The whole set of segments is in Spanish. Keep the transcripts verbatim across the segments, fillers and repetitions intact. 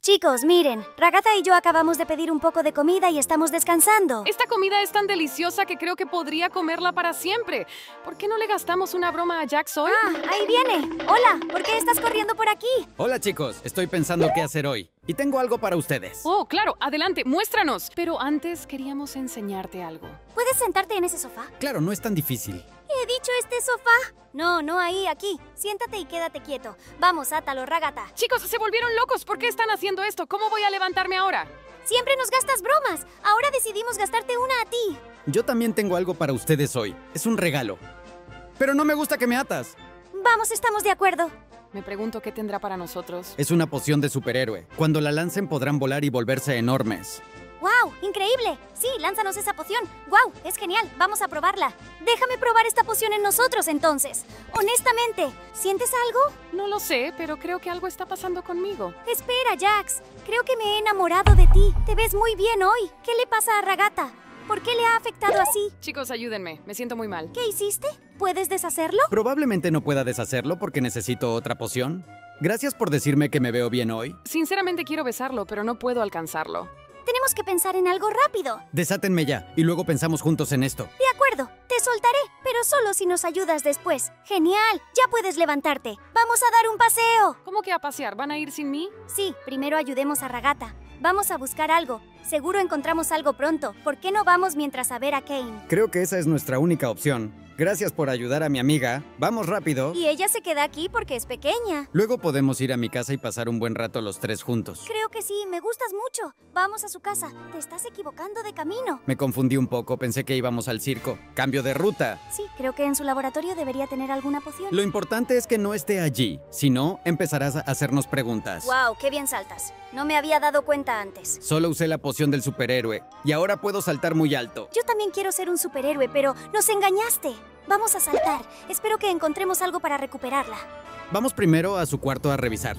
Chicos, miren, Ragata y yo acabamos de pedir un poco de comida y estamos descansando. Esta comida es tan deliciosa que creo que podría comerla para siempre. ¿Por qué no le gastamos una broma a Jax hoy? Ah, ahí viene. Hola, ¿por qué estás corriendo por aquí? Hola chicos, estoy pensando qué hacer hoy. Y tengo algo para ustedes. Oh, claro, adelante, muéstranos. Pero antes queríamos enseñarte algo. ¿Puedes sentarte en ese sofá? Claro, no es tan difícil. He dicho este sofá. No, no ahí, aquí. Siéntate y quédate quieto. Vamos, átalo, Ragata. Chicos, se volvieron locos. ¿Por qué están haciendo esto? ¿Cómo voy a levantarme ahora? Siempre nos gastas bromas. Ahora decidimos gastarte una a ti. Yo también tengo algo para ustedes hoy. Es un regalo. Pero no me gusta que me atas. Vamos, estamos de acuerdo. Me pregunto qué tendrá para nosotros. Es una poción de superhéroe. Cuando la lancen podrán volar y volverse enormes. ¡Wow! ¡Increíble! Sí, lánzanos esa poción. ¡Wow! Es genial. Vamos a probarla. Déjame probar esta poción en nosotros, entonces. Honestamente, ¿sientes algo? No lo sé, pero creo que algo está pasando conmigo. Espera, Jax. Creo que me he enamorado de ti. Te ves muy bien hoy. ¿Qué le pasa a Ragata? ¿Por qué le ha afectado así? Chicos, ayúdenme. Me siento muy mal. ¿Qué hiciste? ¿Puedes deshacerlo? Probablemente no pueda deshacerlo porque necesito otra poción. Gracias por decirme que me veo bien hoy. Sinceramente quiero besarlo, pero no puedo alcanzarlo. Tenemos que pensar en algo rápido. Desátenme ya y luego pensamos juntos en esto. De acuerdo, te soltaré, pero solo si nos ayudas después. ¡Genial! Ya puedes levantarte. ¡Vamos a dar un paseo! ¿Cómo que a pasear? ¿Van a ir sin mí? Sí, primero ayudemos a Ragata. Vamos a buscar algo. Seguro encontramos algo pronto. ¿Por qué no vamos mientras a ver a Kane? Creo que esa es nuestra única opción. Gracias por ayudar a mi amiga. Vamos rápido. Y ella se queda aquí porque es pequeña. Luego podemos ir a mi casa y pasar un buen rato los tres juntos. Creo que sí, me gustas mucho. Vamos a su casa. Te estás equivocando de camino. Me confundí un poco, pensé que íbamos al circo. Cambio de ruta. Sí, creo que en su laboratorio debería tener alguna poción. Lo importante es que no esté allí. Si no, empezarás a hacernos preguntas. ¡Wow! ¡Qué bien saltas! No me había dado cuenta antes. Solo usé la poción del superhéroe y ahora puedo saltar muy alto. Yo también quiero ser un superhéroe, pero nos engañaste. Vamos a saltar. Espero que encontremos algo para recuperarla. Vamos primero a su cuarto a revisar.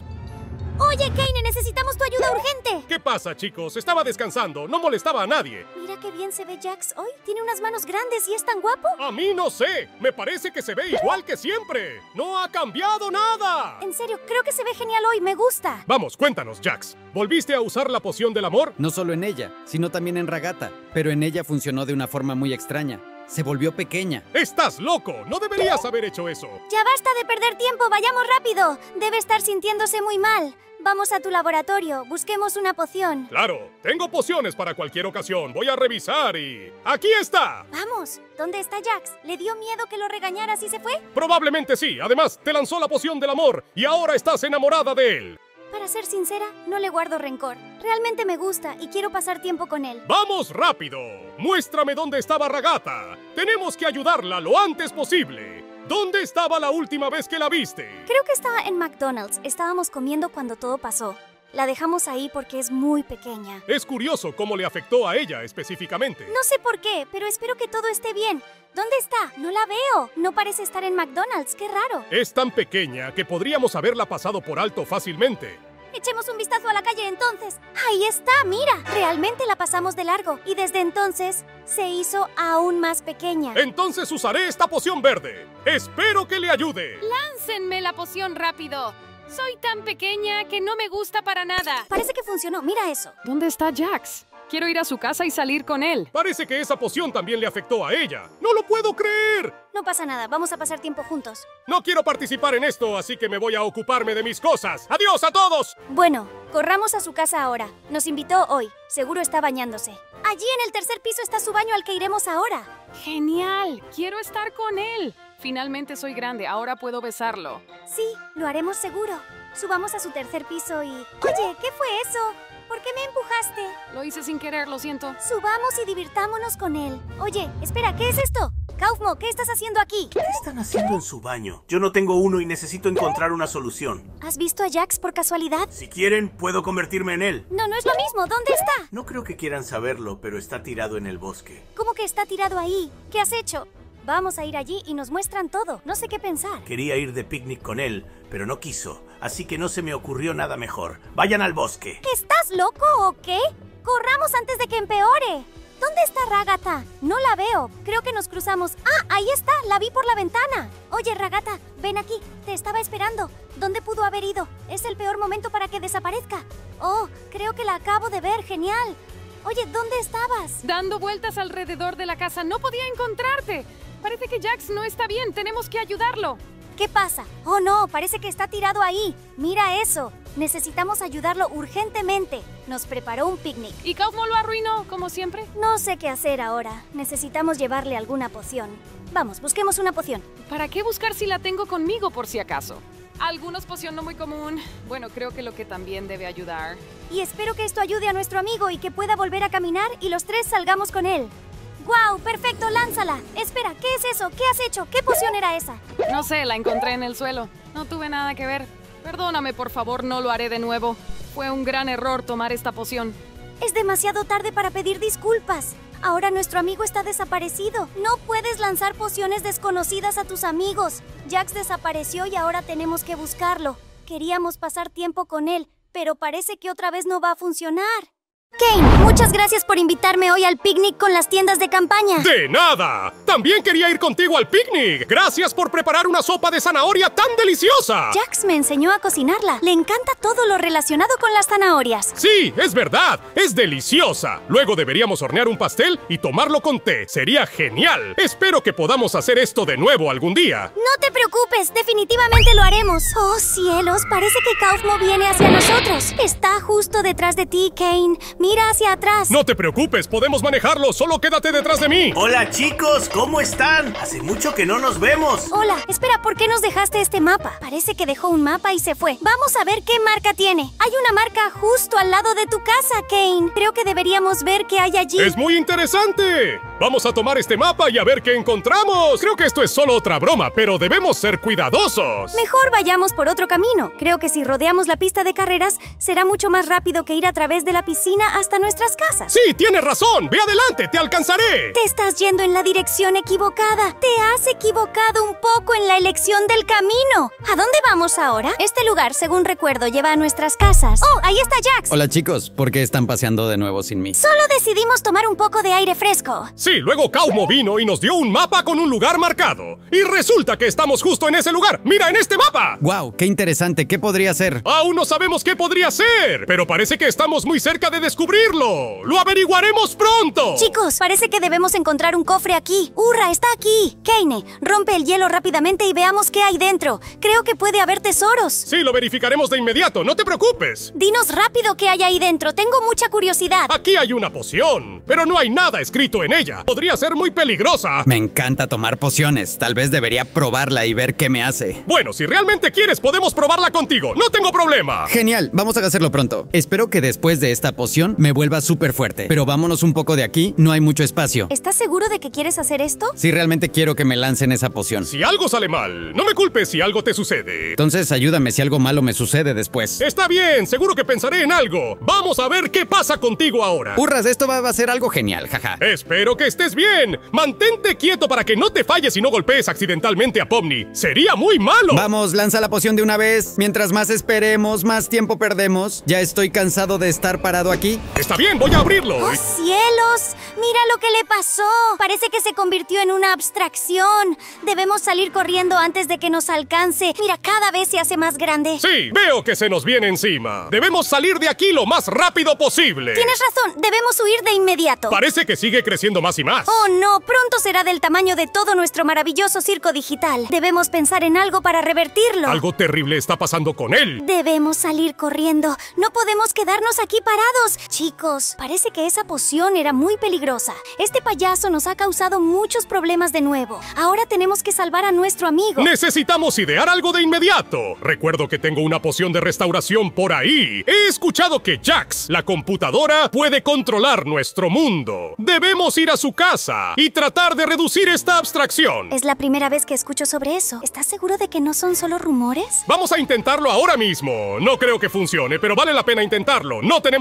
Oye, Kane, necesitamos tu ayuda urgente. ¿Qué pasa, chicos? Estaba descansando, no molestaba a nadie. Mira qué bien se ve Jax hoy. Tiene unas manos grandes y es tan guapo. A mí no sé. Me parece que se ve igual que siempre. No ha cambiado nada. En serio, creo que se ve genial hoy. Me gusta. Vamos, cuéntanos, Jax. ¿Volviste a usar la poción del amor? No solo en ella, sino también en Ragata. Pero en ella funcionó de una forma muy extraña. Se volvió pequeña. ¡Estás loco! No deberías haber hecho eso. Ya basta de perder tiempo. Vayamos rápido. Debe estar sintiéndose muy mal. Vamos a tu laboratorio. Busquemos una poción. Claro, tengo pociones para cualquier ocasión. Voy a revisar y... ¡aquí está! Vamos. ¿Dónde está Jax? ¿Le dio miedo que lo regañaras y se fue? Probablemente sí. Además, te lanzó la poción del amor y ahora estás enamorada de él. Para ser sincera, no le guardo rencor. Realmente me gusta y quiero pasar tiempo con él. ¡Vamos rápido! Muéstrame dónde estaba Ragata. Tenemos que ayudarla lo antes posible. ¿Dónde estaba la última vez que la viste? Creo que estaba en McDonald's. Estábamos comiendo cuando todo pasó. La dejamos ahí porque es muy pequeña. Es curioso cómo le afectó a ella específicamente. No sé por qué, pero espero que todo esté bien. ¿Dónde está? No la veo. No parece estar en McDonald's. ¡Qué raro! Es tan pequeña que podríamos haberla pasado por alto fácilmente. Echemos un vistazo a la calle entonces. ¡Ahí está! ¡Mira! Realmente la pasamos de largo y desde entonces se hizo aún más pequeña. Entonces usaré esta poción verde. Espero que le ayude. ¡Láncenme la poción rápido! Soy tan pequeña que no me gusta para nada. Parece que funcionó. Mira eso. ¿Dónde está Jax? Quiero ir a su casa y salir con él. Parece que esa poción también le afectó a ella. ¡No lo puedo creer! No pasa nada. Vamos a pasar tiempo juntos. No quiero participar en esto, así que me voy a ocuparme de mis cosas. ¡Adiós a todos! Bueno, corramos a su casa ahora. Nos invitó hoy. Seguro está bañándose. Allí en el tercer piso está su baño al que iremos ahora. ¡Genial! Quiero estar con él. Finalmente soy grande. Ahora puedo besarlo. Sí, lo haremos seguro. Subamos a su tercer piso y... Oye, ¿qué fue eso? ¿Por qué me empujaste? Lo hice sin querer, lo siento. Subamos y divirtámonos con él. Oye, espera, ¿qué es esto? Kaufmo, ¿qué estás haciendo aquí? ¿Qué están haciendo en su baño? Yo no tengo uno y necesito encontrar una solución. ¿Has visto a Jax por casualidad? Si quieren, puedo convertirme en él. No, no es lo mismo. ¿Dónde está? No creo que quieran saberlo, pero está tirado en el bosque. ¿Cómo que está tirado ahí? ¿Qué has hecho? Vamos a ir allí y nos muestran todo. No sé qué pensar. Quería ir de picnic con él, pero no quiso. Así que no se me ocurrió nada mejor. Vayan al bosque. ¿Estás loco o qué? ¡Corramos antes de que empeore! ¿Dónde está Ragata? No la veo. Creo que nos cruzamos. ¡Ah! Ahí está. La vi por la ventana. Oye, Ragata, ven aquí. Te estaba esperando. ¿Dónde pudo haber ido? Es el peor momento para que desaparezca. Oh, creo que la acabo de ver. Genial. Oye, ¿dónde estabas? Dando vueltas alrededor de la casa. No podía encontrarte. Parece que Jax no está bien. Tenemos que ayudarlo. ¿Qué pasa? Oh, no, parece que está tirado ahí. Mira eso. Necesitamos ayudarlo urgentemente. Nos preparó un picnic. ¿Y Kaufmo lo arruinó, como siempre? No sé qué hacer ahora. Necesitamos llevarle alguna poción. Vamos, busquemos una poción. ¿Para qué buscar si la tengo conmigo por si acaso? Algunos poción no muy común. Bueno, creo que lo que también debe ayudar. Y espero que esto ayude a nuestro amigo y que pueda volver a caminar y los tres salgamos con él. ¡Guau! ¡Perfecto! ¡Lánzala! Espera, ¿qué es eso? ¿Qué has hecho? ¿Qué poción era esa? No sé, la encontré en el suelo. No tuve nada que ver. Perdóname, por favor, no lo haré de nuevo. Fue un gran error tomar esta poción. Es demasiado tarde para pedir disculpas. Ahora nuestro amigo está desaparecido. No puedes lanzar pociones desconocidas a tus amigos. Jax desapareció y ahora tenemos que buscarlo. Queríamos pasar tiempo con él, pero parece que otra vez no va a funcionar. Kane, muchas gracias por invitarme hoy al picnic con las tiendas de campaña. ¡De nada! También quería ir contigo al picnic. Gracias por preparar una sopa de zanahoria tan deliciosa. Jax me enseñó a cocinarla. Le encanta todo lo relacionado con las zanahorias. Sí, es verdad. Es deliciosa. Luego deberíamos hornear un pastel y tomarlo con té. Sería genial. Espero que podamos hacer esto de nuevo algún día. No te preocupes, definitivamente lo haremos. Oh, cielos, parece que Kaufmo viene hacia nosotros. Está justo detrás de ti, Kane. Mira hacia atrás. No te preocupes, podemos manejarlo. Solo quédate detrás de mí. Hola chicos, ¿cómo están? Hace mucho que no nos vemos. Hola, espera, ¿por qué nos dejaste este mapa? Parece que dejó un mapa y se fue. Vamos a ver qué marca tiene. Hay una marca justo al lado de tu casa, Kane. Creo que deberíamos ver qué hay allí. ¡Es muy interesante! Vamos a tomar este mapa y a ver qué encontramos. Creo que esto es solo otra broma, pero debemos ser cuidadosos. Mejor vayamos por otro camino. Creo que si rodeamos la pista de carreras, será mucho más rápido que ir a través de la piscina hasta nuestras casas. Sí, tienes razón. Ve adelante, te alcanzaré. Te estás yendo en la dirección equivocada. Te has equivocado un poco en la elección del camino. ¿A dónde vamos ahora? Este lugar, según recuerdo, lleva a nuestras casas. ¡Oh, ahí está Jax! Hola chicos, ¿por qué están paseando de nuevo sin mí? Solo decidimos tomar un poco de aire fresco. Sí, luego Kaufmo vino y nos dio un mapa con un lugar marcado. Y resulta que estamos justo en ese lugar. ¡Mira en este mapa! ¡Wow! ¡Qué interesante! ¿Qué podría ser? Aún no sabemos qué podría ser, pero parece que estamos muy cerca de descubrirlo. ¡Lo averiguaremos pronto! Chicos, parece que debemos encontrar un cofre aquí. ¡Hurra, está aquí! Kane, rompe el hielo rápidamente y veamos qué hay dentro. Creo que puede haber tesoros. Sí, lo verificaremos de inmediato, no te preocupes. Dinos rápido qué hay ahí dentro. Tengo mucha curiosidad. Aquí hay una poción, pero no hay nada escrito en ella. Podría ser muy peligrosa. Me encanta tomar pociones. Tal vez debería probarla y ver qué me hace. Bueno, si realmente quieres, podemos probarla contigo. No tengo problema. Genial, vamos a hacerlo pronto. Espero que después de esta poción me vuelva súper fuerte. Pero vámonos un poco de aquí, no hay mucho espacio. ¿Estás seguro de que quieres hacer esto? Sí, realmente quiero que me lancen esa poción. Si algo sale mal, no me culpes si algo te sucede. Entonces ayúdame si algo malo me sucede después. Está bien, seguro que pensaré en algo. Vamos a ver qué pasa contigo ahora. ¡Hurras! Esto va a ser algo genial, jaja. Espero que estés bien. Mantente quieto para que no te falles y no golpees accidentalmente a Pomni. Sería muy malo. Vamos, lanza la poción de una vez. Mientras más esperemos, más tiempo perdemos. Ya estoy cansado de estar parado aquí. Está bien, voy a abrirlo. ¡Oh, cielos! Mira lo que le pasó. Parece que se convirtió en una abstracción. Debemos salir corriendo antes de que nos alcance. Mira, cada vez se hace más grande. Sí, veo que se nos viene encima. Debemos salir de aquí lo más rápido posible. Tienes razón, debemos huir de inmediato. Parece que sigue creciendo más y más. Oh, no, pronto será del tamaño de todo nuestro maravilloso circo digital. Debemos pensar en algo para revertirlo. Algo terrible está pasando con él. Debemos salir corriendo. No podemos quedarnos aquí parados. Chicos, parece que esa poción era muy peligrosa. Este payaso nos ha causado muchos problemas de nuevo. Ahora tenemos que salvar a nuestro amigo. Necesitamos idear algo de inmediato. Recuerdo que tengo una poción de restauración por ahí. He escuchado que Jax, la computadora, puede controlar nuestro mundo. Debemos ir a su casa y tratar de reducir esta abstracción. Es la primera vez que escucho sobre eso. ¿Estás seguro de que no son solo rumores? Vamos a intentarlo ahora mismo. No creo que funcione, pero vale la pena intentarlo. No tenemos otra opción.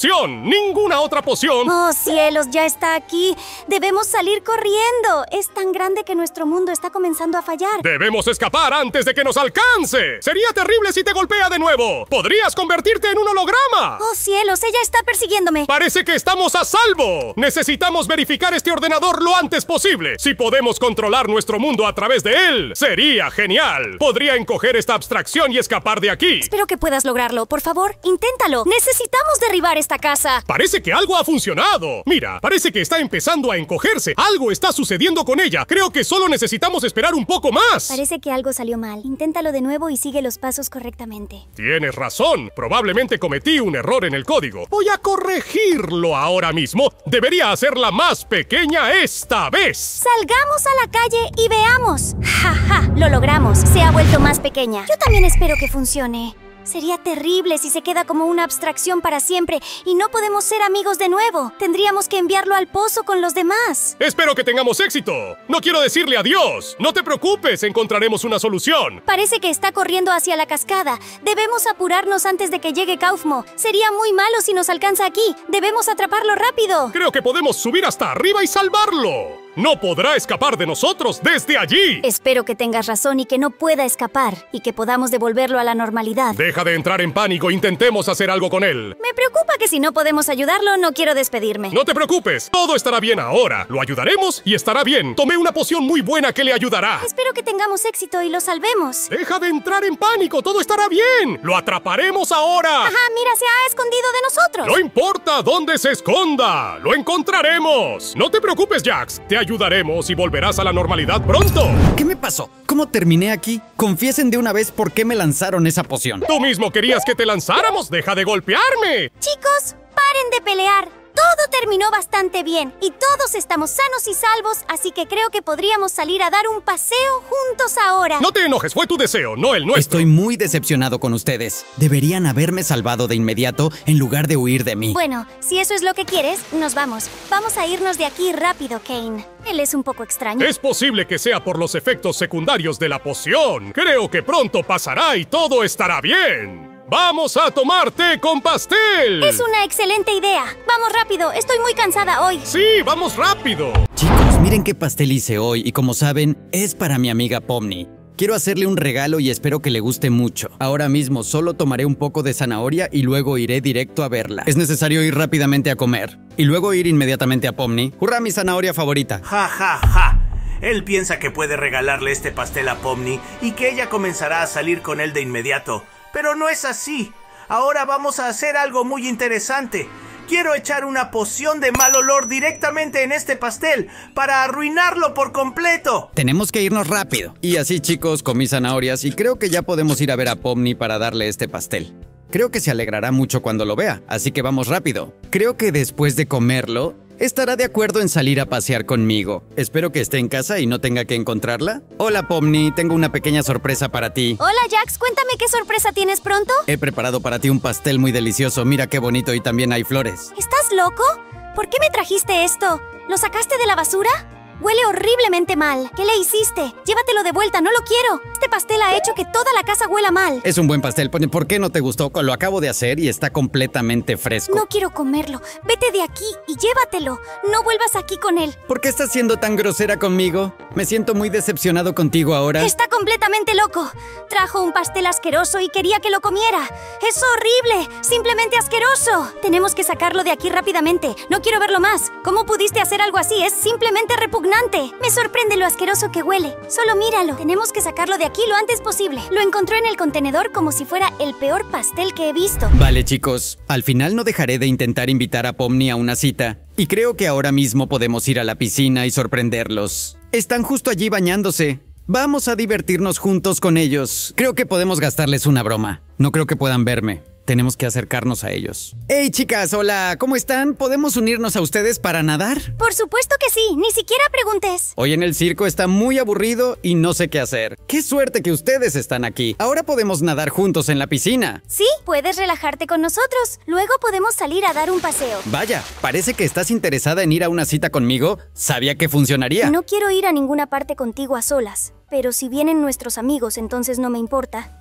poción. Ninguna otra poción. Oh, cielos, ya está aquí. Debemos salir corriendo. Es tan grande que nuestro mundo está comenzando a fallar. Debemos escapar antes de que nos alcance. Sería terrible si te golpea de nuevo. Podrías convertirte en un holograma. Oh, cielos, ella está persiguiéndome. Parece que estamos a salvo. Necesitamos verificar este ordenador lo antes posible. Si podemos controlar nuestro mundo a través de él, sería genial. Podría encoger esta abstracción y escapar de aquí. Espero que puedas lograrlo. Por favor, inténtalo. Necesitamos derribar esta casa. Parece que algo ha funcionado. Mira, parece que está empezando a encogerse. Algo está sucediendo con ella. Creo que solo necesitamos esperar un poco más. Parece que algo salió mal. Inténtalo de nuevo y sigue los pasos correctamente. Tienes razón. Probablemente cometí un error en el código. Voy a corregirlo ahora mismo. Debería hacerla más pequeña esta vez. Salgamos a la calle y veamos. ¡Ja, ja! Lo logramos. Se ha vuelto más pequeña. Yo también espero que funcione. Sería terrible si se queda como una abstracción para siempre y no podemos ser amigos de nuevo. Tendríamos que enviarlo al pozo con los demás. Espero que tengamos éxito. No quiero decirle adiós. No te preocupes, encontraremos una solución. Parece que está corriendo hacia la cascada. Debemos apurarnos antes de que llegue Kaufmo. Sería muy malo si nos alcanza aquí. Debemos atraparlo rápido. Creo que podemos subir hasta arriba y salvarlo. No podrá escapar de nosotros desde allí. Espero que tengas razón y que no pueda escapar y que podamos devolverlo a la normalidad. Deja de entrar en pánico, intentemos hacer algo con él. Me preocupa que si no podemos ayudarlo, no quiero despedirme. No te preocupes, todo estará bien ahora. Lo ayudaremos y estará bien. Tomé una poción muy buena que le ayudará. Espero que tengamos éxito y lo salvemos. Deja de entrar en pánico, todo estará bien. Lo atraparemos ahora. Ajá, mira, se ha escondido de nosotros. No importa dónde se esconda, lo encontraremos. No te preocupes, Jax, te ayudaremos y volverás a la normalidad pronto. ¿Qué me pasó? ¿Cómo terminé aquí? Confiesen de una vez por qué me lanzaron esa poción. Tú mismo querías que te lanzáramos. Deja de golpearme. Chicos, paren de pelear. Todo terminó bastante bien y todos estamos sanos y salvos, así que creo que podríamos salir a dar un paseo juntos ahora. No te enojes, fue tu deseo, no el nuestro. Estoy muy decepcionado con ustedes. Deberían haberme salvado de inmediato en lugar de huir de mí. Bueno, si eso es lo que quieres, nos vamos. Vamos a irnos de aquí rápido, Kane. Él es un poco extraño. Es posible que sea por los efectos secundarios de la poción. Creo que pronto pasará y todo estará bien. ¡Vamos a tomar té con pastel! Es una excelente idea. Vamos rápido, estoy muy cansada hoy. Sí, vamos rápido. Chicos, miren qué pastel hice hoy y como saben, es para mi amiga Pomni. Quiero hacerle un regalo y espero que le guste mucho. Ahora mismo solo tomaré un poco de zanahoria y luego iré directo a verla. Es necesario ir rápidamente a comer y luego ir inmediatamente a Pomni. ¡Hurra, mi zanahoria favorita! Ja, ja, ja. Él piensa que puede regalarle este pastel a Pomni y que ella comenzará a salir con él de inmediato. Pero no es así. Ahora vamos a hacer algo muy interesante. Quiero echar una poción de mal olor directamente en este pastel para arruinarlo por completo. Tenemos que irnos rápido. Y así, chicos, comí zanahorias y creo que ya podemos ir a ver a Pomni para darle este pastel. Creo que se alegrará mucho cuando lo vea, así que vamos rápido. Creo que después de comerlo, estará de acuerdo en salir a pasear conmigo. Espero que esté en casa y no tenga que encontrarla. Hola, Pomni, tengo una pequeña sorpresa para ti. Hola, Jax, cuéntame qué sorpresa tienes pronto. He preparado para ti un pastel muy delicioso. Mira qué bonito y también hay flores. ¿Estás loco? ¿Por qué me trajiste esto? ¿Lo sacaste de la basura? Huele horriblemente mal. ¿Qué le hiciste? Llévatelo de vuelta, no lo quiero. Este pastel ha hecho que toda la casa huela mal. Es un buen pastel. ¿Por qué no te gustó? Lo acabo de hacer y está completamente fresco. No quiero comerlo. Vete de aquí y llévatelo. No vuelvas aquí con él. ¿Por qué estás siendo tan grosera conmigo? Me siento muy decepcionado contigo ahora. Está completamente loco. Trajo un pastel asqueroso y quería que lo comiera. Es horrible. Simplemente asqueroso. Tenemos que sacarlo de aquí rápidamente. No quiero verlo más. ¿Cómo pudiste hacer algo así? Es simplemente repugnante. Me sorprende lo asqueroso que huele. Solo míralo. Tenemos que sacarlo de aquí lo antes posible. Lo encontró en el contenedor como si fuera el peor pastel que he visto. Vale, chicos. Al final no dejaré de intentar invitar a Pomni a una cita. Y creo que ahora mismo podemos ir a la piscina y sorprenderlos. Están justo allí bañándose. Vamos a divertirnos juntos con ellos. Creo que podemos gastarles una broma. No creo que puedan verme. Tenemos que acercarnos a ellos. ¡Hey, chicas! Hola, ¿cómo están? ¿Podemos unirnos a ustedes para nadar? Por supuesto que sí, ni siquiera preguntes. Hoy en el circo está muy aburrido y no sé qué hacer. ¡Qué suerte que ustedes están aquí! Ahora podemos nadar juntos en la piscina. Sí, puedes relajarte con nosotros. Luego podemos salir a dar un paseo. Vaya, parece que estás interesada en ir a una cita conmigo. Sabía que funcionaría. No quiero ir a ninguna parte contigo a solas. Pero si vienen nuestros amigos, entonces no me importa.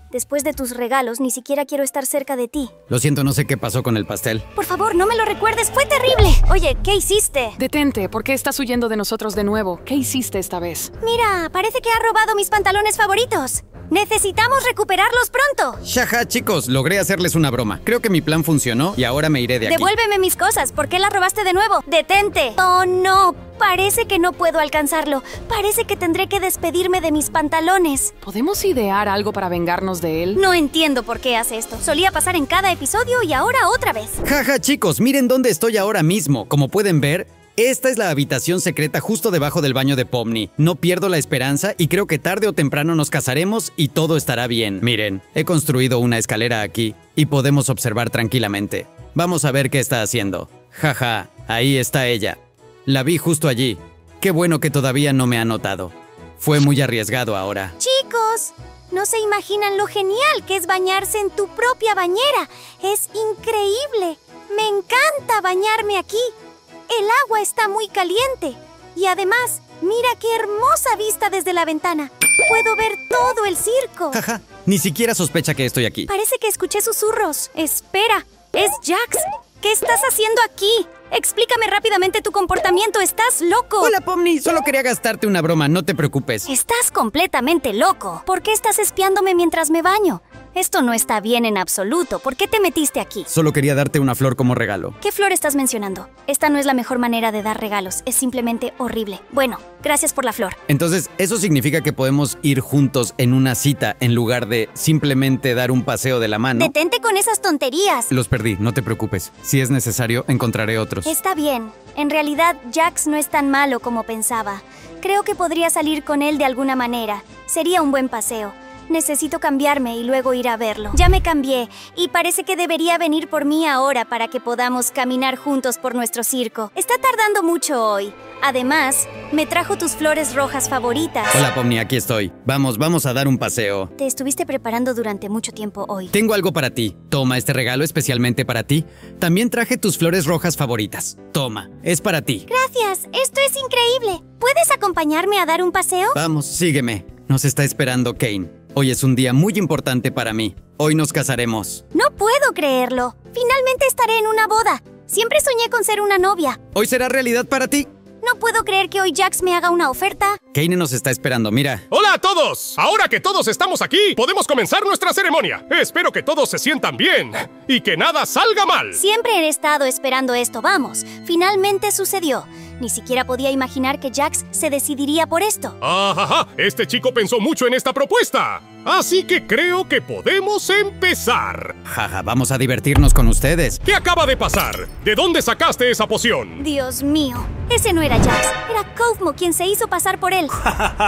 Después de tus regalos, ni siquiera quiero estar cerca de ti. Lo siento, no sé qué pasó con el pastel. Por favor, no me lo recuerdes, fue terrible. Oye, ¿qué hiciste? Detente, ¿por qué estás huyendo de nosotros de nuevo? ¿Qué hiciste esta vez? Mira, parece que ha robado mis pantalones favoritos. Necesitamos recuperarlos pronto. Jaja, chicos, logré hacerles una broma. Creo que mi plan funcionó y ahora me iré de aquí. Devuélveme mis cosas, ¿por qué las robaste de nuevo? ¡Detente! Oh, no, parece que no puedo alcanzarlo. Parece que tendré que despedirme de mis pantalones. ¿Podemos idear algo para vengarnos de él? No entiendo por qué hace esto. Solía pasar en cada episodio y ahora otra vez. Jaja, chicos, miren dónde estoy ahora mismo. Como pueden ver, esta es la habitación secreta justo debajo del baño de Pomni. No pierdo la esperanza y creo que tarde o temprano nos casaremos y todo estará bien. Miren, he construido una escalera aquí y podemos observar tranquilamente. Vamos a ver qué está haciendo. Jaja, ahí está ella. La vi justo allí. Qué bueno que todavía no me ha notado. Fue muy arriesgado ahora. Chicos, no se imaginan lo genial que es bañarse en tu propia bañera. Es increíble. Me encanta bañarme aquí. El agua está muy caliente. Y además, mira qué hermosa vista desde la ventana. Puedo ver todo el circo. Jaja, ni siquiera sospecha que estoy aquí. Parece que escuché susurros. Espera, es Jax. ¿Qué estás haciendo aquí? Explícame rápidamente tu comportamiento. ¡Estás loco! Hola, Pomni. Solo quería gastarte una broma, no te preocupes. Estás completamente loco. ¿Por qué estás espiándome mientras me baño? Esto no está bien en absoluto. ¿Por qué te metiste aquí? Solo quería darte una flor como regalo. ¿Qué flor estás mencionando? Esta no es la mejor manera de dar regalos. Es simplemente horrible. Bueno, gracias por la flor. Entonces, ¿eso significa que podemos ir juntos en una cita en lugar de simplemente dar un paseo de la mano? Detente con esas tonterías. Los perdí, no te preocupes. Si es necesario, encontraré otros. Está bien. En realidad, Jax no es tan malo como pensaba. Creo que podría salir con él de alguna manera. Sería un buen paseo. Necesito cambiarme y luego ir a verlo. Ya me cambié y parece que debería venir por mí ahora para que podamos caminar juntos por nuestro circo. Está tardando mucho hoy. Además, me trajo tus flores rojas favoritas. Hola, Pomni, aquí estoy. Vamos, vamos a dar un paseo. Te estuviste preparando durante mucho tiempo hoy. Tengo algo para ti. Toma este regalo especialmente para ti. También traje tus flores rojas favoritas. Toma, es para ti. Gracias, esto es increíble. ¿Puedes acompañarme a dar un paseo? Vamos, sígueme. Nos está esperando Kane. Hoy es un día muy importante para mí. Hoy nos casaremos. No puedo creerlo. Finalmente estaré en una boda. Siempre soñé con ser una novia. ¿Hoy será realidad para ti? No puedo creer que hoy Jax me haga una oferta. Kane nos está esperando, mira. ¡Hola a todos! Ahora que todos estamos aquí, podemos comenzar nuestra ceremonia. Espero que todos se sientan bien y que nada salga mal. Siempre he estado esperando esto, vamos. Finalmente sucedió. Ni siquiera podía imaginar que Jax se decidiría por esto. ¡Ajaja! Este chico pensó mucho en esta propuesta. Así que creo que podemos empezar. Jaja, vamos a divertirnos con ustedes. ¿Qué acaba de pasar? ¿De dónde sacaste esa poción? Dios mío, ese no era Jax. Era Kaufmo quien se hizo pasar por él.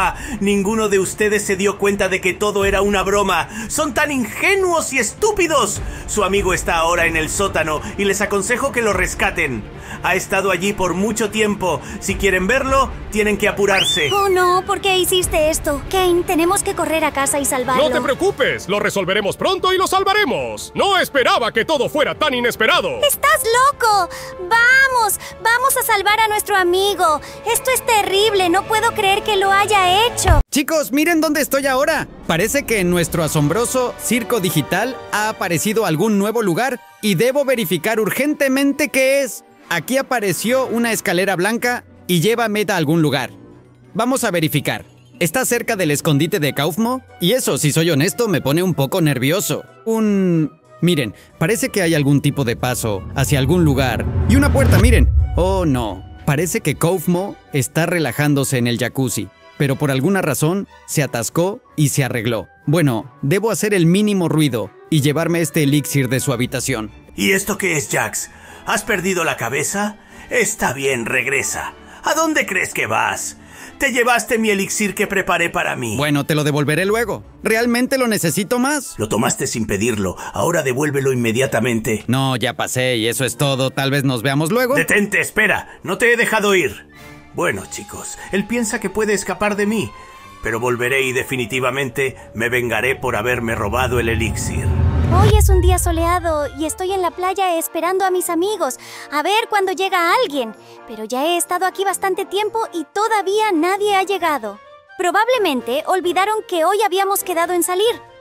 Ninguno de ustedes se dio cuenta de que todo era una broma. Son tan ingenuos y estúpidos. Su amigo está ahora en el sótano y les aconsejo que lo rescaten. Ha estado allí por mucho tiempo. Si quieren verlo, tienen que apurarse. Oh no, ¿por qué hiciste esto? Kane, tenemos que correr a casa y salvarlo. No te preocupes, lo resolveremos pronto y lo salvaremos. No esperaba que todo fuera tan inesperado. ¡Estás loco! ¡Vamos! ¡Vamos a salvar a nuestro amigo! Esto es terrible, no puedo creer que lo haya hecho. Chicos, miren dónde estoy ahora. Parece que en nuestro asombroso circo digital ha aparecido algún nuevo lugar y debo verificar urgentemente qué es. Aquí apareció una escalera blanca y llévame a algún lugar. Vamos a verificar. Está cerca del escondite de Kaufmo y eso, si soy honesto, me pone un poco nervioso. Un... Miren, parece que hay algún tipo de paso hacia algún lugar. Y una puerta, miren. Oh, no. Parece que Kaufmo está relajándose en el jacuzzi, pero por alguna razón se atascó y se arregló. Bueno, debo hacer el mínimo ruido y llevarme este elixir de su habitación. ¿Y esto qué es, Jax? ¿Has perdido la cabeza? Está bien, regresa. ¿A dónde crees que vas? Te llevaste mi elixir que preparé para mí. Bueno, te lo devolveré luego. ¿Realmente lo necesito más? Lo tomaste sin pedirlo. Ahora devuélvelo inmediatamente. No, ya pasé y eso es todo. Tal vez nos veamos luego. Detente, espera. No te he dejado ir. Bueno, chicos, él piensa que puede escapar de mí, pero volveré y definitivamente me vengaré por haberme robado el elixir. Hoy es un día soleado y estoy en la playa esperando a mis amigos, a ver cuándo llega alguien. Pero ya he estado aquí bastante tiempo y todavía nadie ha llegado. Probablemente olvidaron que hoy habíamos quedado en salir.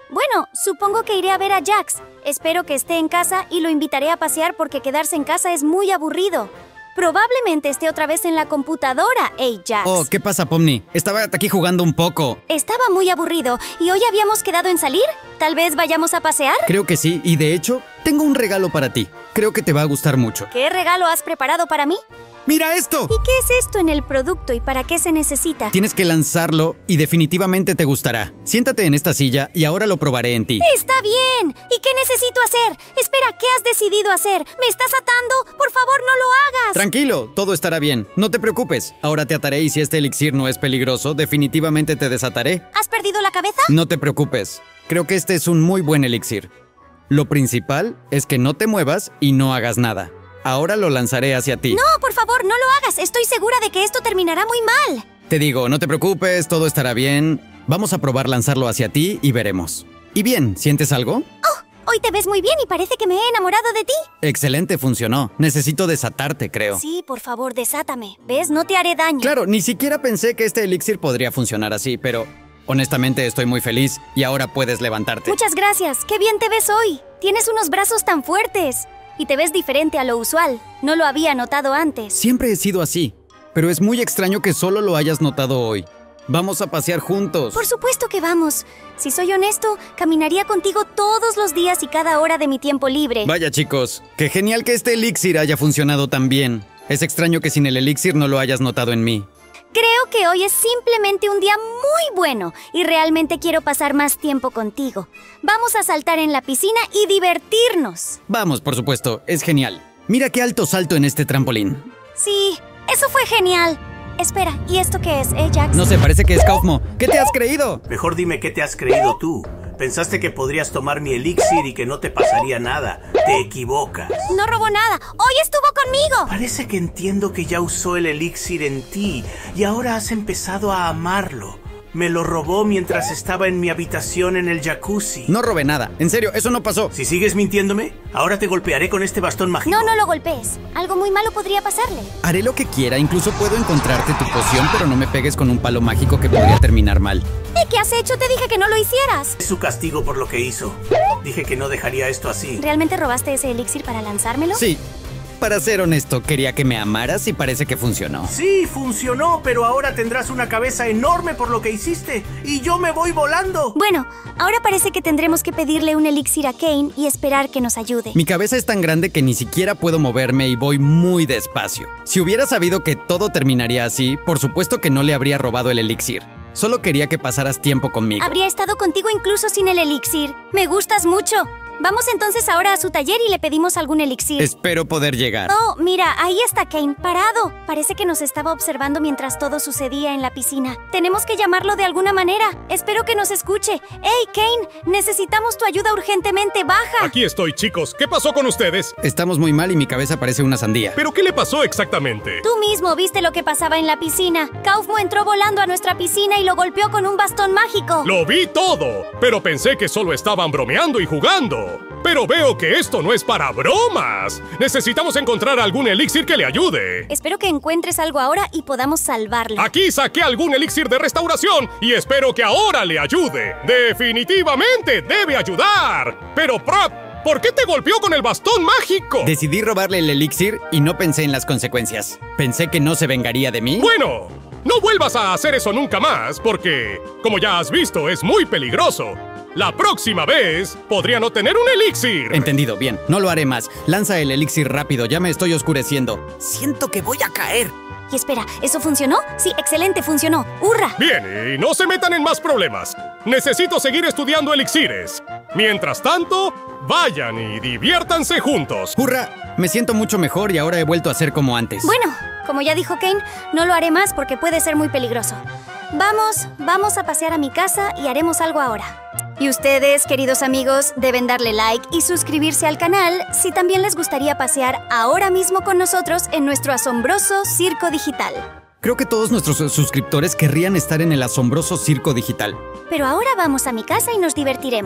Bueno, supongo que iré a ver a Jax. Espero que esté en casa y lo invitaré a pasear porque quedarse en casa es muy aburrido. Probablemente esté otra vez en la computadora, hey Jax. Oh, ¿qué pasa, Pomni? Estaba aquí jugando un poco. Estaba muy aburrido. ¿Y hoy habíamos quedado en salir? ¿Tal vez vayamos a pasear? Creo que sí, y de hecho, tengo un regalo para ti. Creo que te va a gustar mucho. ¿Qué regalo has preparado para mí? ¡Mira esto! ¿Y qué es esto en el producto y para qué se necesita? Tienes que lanzarlo y definitivamente te gustará. Siéntate en esta silla y ahora lo probaré en ti. ¡Está bien! ¿Y qué necesito hacer? Espera, ¿qué has decidido hacer? ¿Me estás atando? ¡Por favor, no lo hagas! Tranquilo, todo estará bien. No te preocupes. Ahora te ataré y si este elixir no es peligroso, definitivamente te desataré. ¿Has perdido la cabeza? No te preocupes. Creo que este es un muy buen elixir. Lo principal es que no te muevas y no hagas nada. Ahora lo lanzaré hacia ti. No, por favor, no lo hagas. Estoy segura de que esto terminará muy mal. Te digo, no te preocupes, todo estará bien. Vamos a probar lanzarlo hacia ti y veremos. ¿Y bien, sientes algo? Oh, hoy te ves muy bien y parece que me he enamorado de ti. Excelente, funcionó. Necesito desatarte, creo. Sí, por favor, desátame. ¿Ves? No te haré daño. Claro, ni siquiera pensé que este elixir podría funcionar así, pero honestamente estoy muy feliz y ahora puedes levantarte. Muchas gracias. ¡Qué bien te ves hoy! Tienes unos brazos tan fuertes. Y te ves diferente a lo usual. No lo había notado antes. Siempre he sido así, pero es muy extraño que solo lo hayas notado hoy. Vamos a pasear juntos. Por supuesto que vamos. Si soy honesto, caminaría contigo todos los días y cada hora de mi tiempo libre. Vaya chicos, qué genial que este elixir haya funcionado tan bien. Es extraño que sin el elixir no lo hayas notado en mí. Creo que hoy es simplemente un día muy bueno y realmente quiero pasar más tiempo contigo. Vamos a saltar en la piscina y divertirnos. Vamos, por supuesto, es genial. Mira qué alto salto en este trampolín. Sí, eso fue genial. Espera, ¿y esto qué es, eh, Jax? No sé, parece que es Kaufmo. ¿Qué te has creído? Mejor dime qué te has creído tú. Pensaste que podrías tomar mi elixir y que no te pasaría nada. Te equivocas. No robó nada. Hoy estuvo conmigo. Parece que entiendo que ya usó el elixir en ti y ahora has empezado a amarlo. Me lo robó mientras estaba en mi habitación en el jacuzzi. No robé nada. En serio, eso no pasó. Si sigues mintiéndome, ahora te golpearé con este bastón mágico. No, no lo golpees. Algo muy malo podría pasarle. Haré lo que quiera. Incluso puedo encontrarte tu poción, pero no me pegues con un palo mágico que podría terminar mal. ¿Y qué has hecho? Te dije que no lo hicieras. Es su castigo por lo que hizo. Dije que no dejaría esto así. ¿Realmente robaste ese elixir para lanzármelo? Sí. Para ser honesto, quería que me amaras y parece que funcionó. Sí, funcionó, pero ahora tendrás una cabeza enorme por lo que hiciste. Y yo me voy volando. Bueno, ahora parece que tendremos que pedirle un elixir a Caine y esperar que nos ayude. Mi cabeza es tan grande que ni siquiera puedo moverme y voy muy despacio. Si hubiera sabido que todo terminaría así, por supuesto que no le habría robado el elixir. Solo quería que pasaras tiempo conmigo. Habría estado contigo incluso sin el elixir. Me gustas mucho. Vamos entonces ahora a su taller y le pedimos algún elixir. Espero poder llegar. Oh, mira, ahí está Caine, parado. Parece que nos estaba observando mientras todo sucedía en la piscina. Tenemos que llamarlo de alguna manera. Espero que nos escuche. ¡Hey, Caine! Necesitamos tu ayuda urgentemente. ¡Baja! Aquí estoy, chicos. ¿Qué pasó con ustedes? Estamos muy mal y mi cabeza parece una sandía. ¿Pero qué le pasó exactamente? Tú mismo viste lo que pasaba en la piscina. Kaufmo entró volando a nuestra piscina y lo golpeó con un bastón mágico. Lo vi todo, pero pensé que solo estaban bromeando y jugando. Pero veo que esto no es para bromas. Necesitamos encontrar algún elixir que le ayude. Espero que encuentres algo ahora y podamos salvarlo. Aquí saqué algún elixir de restauración y espero que ahora le ayude. Definitivamente debe ayudar. Pero, Prop, ¿por qué te golpeó con el bastón mágico? Decidí robarle el elixir y no pensé en las consecuencias. Pensé que no se vengaría de mí. Bueno, no vuelvas a hacer eso nunca más porque, como ya has visto, es muy peligroso. La próxima vez podría no tener un elixir. Entendido, bien. No lo haré más. Lanza el elixir rápido, ya me estoy oscureciendo. Siento que voy a caer. Y espera, ¿eso funcionó? Sí, excelente, funcionó. ¡Hurra! Bien, y no se metan en más problemas. Necesito seguir estudiando elixires. Mientras tanto, vayan y diviértanse juntos. ¡Hurra! Me siento mucho mejor y ahora he vuelto a ser como antes. Bueno, como ya dijo Caine, no lo haré más porque puede ser muy peligroso. Vamos, vamos a pasear a mi casa y haremos algo ahora. Y ustedes, queridos amigos, deben darle like y suscribirse al canal si también les gustaría pasear ahora mismo con nosotros en nuestro asombroso circo digital. Creo que todos nuestros suscriptores querrían estar en el asombroso circo digital. Pero ahora vamos a mi casa y nos divertiremos.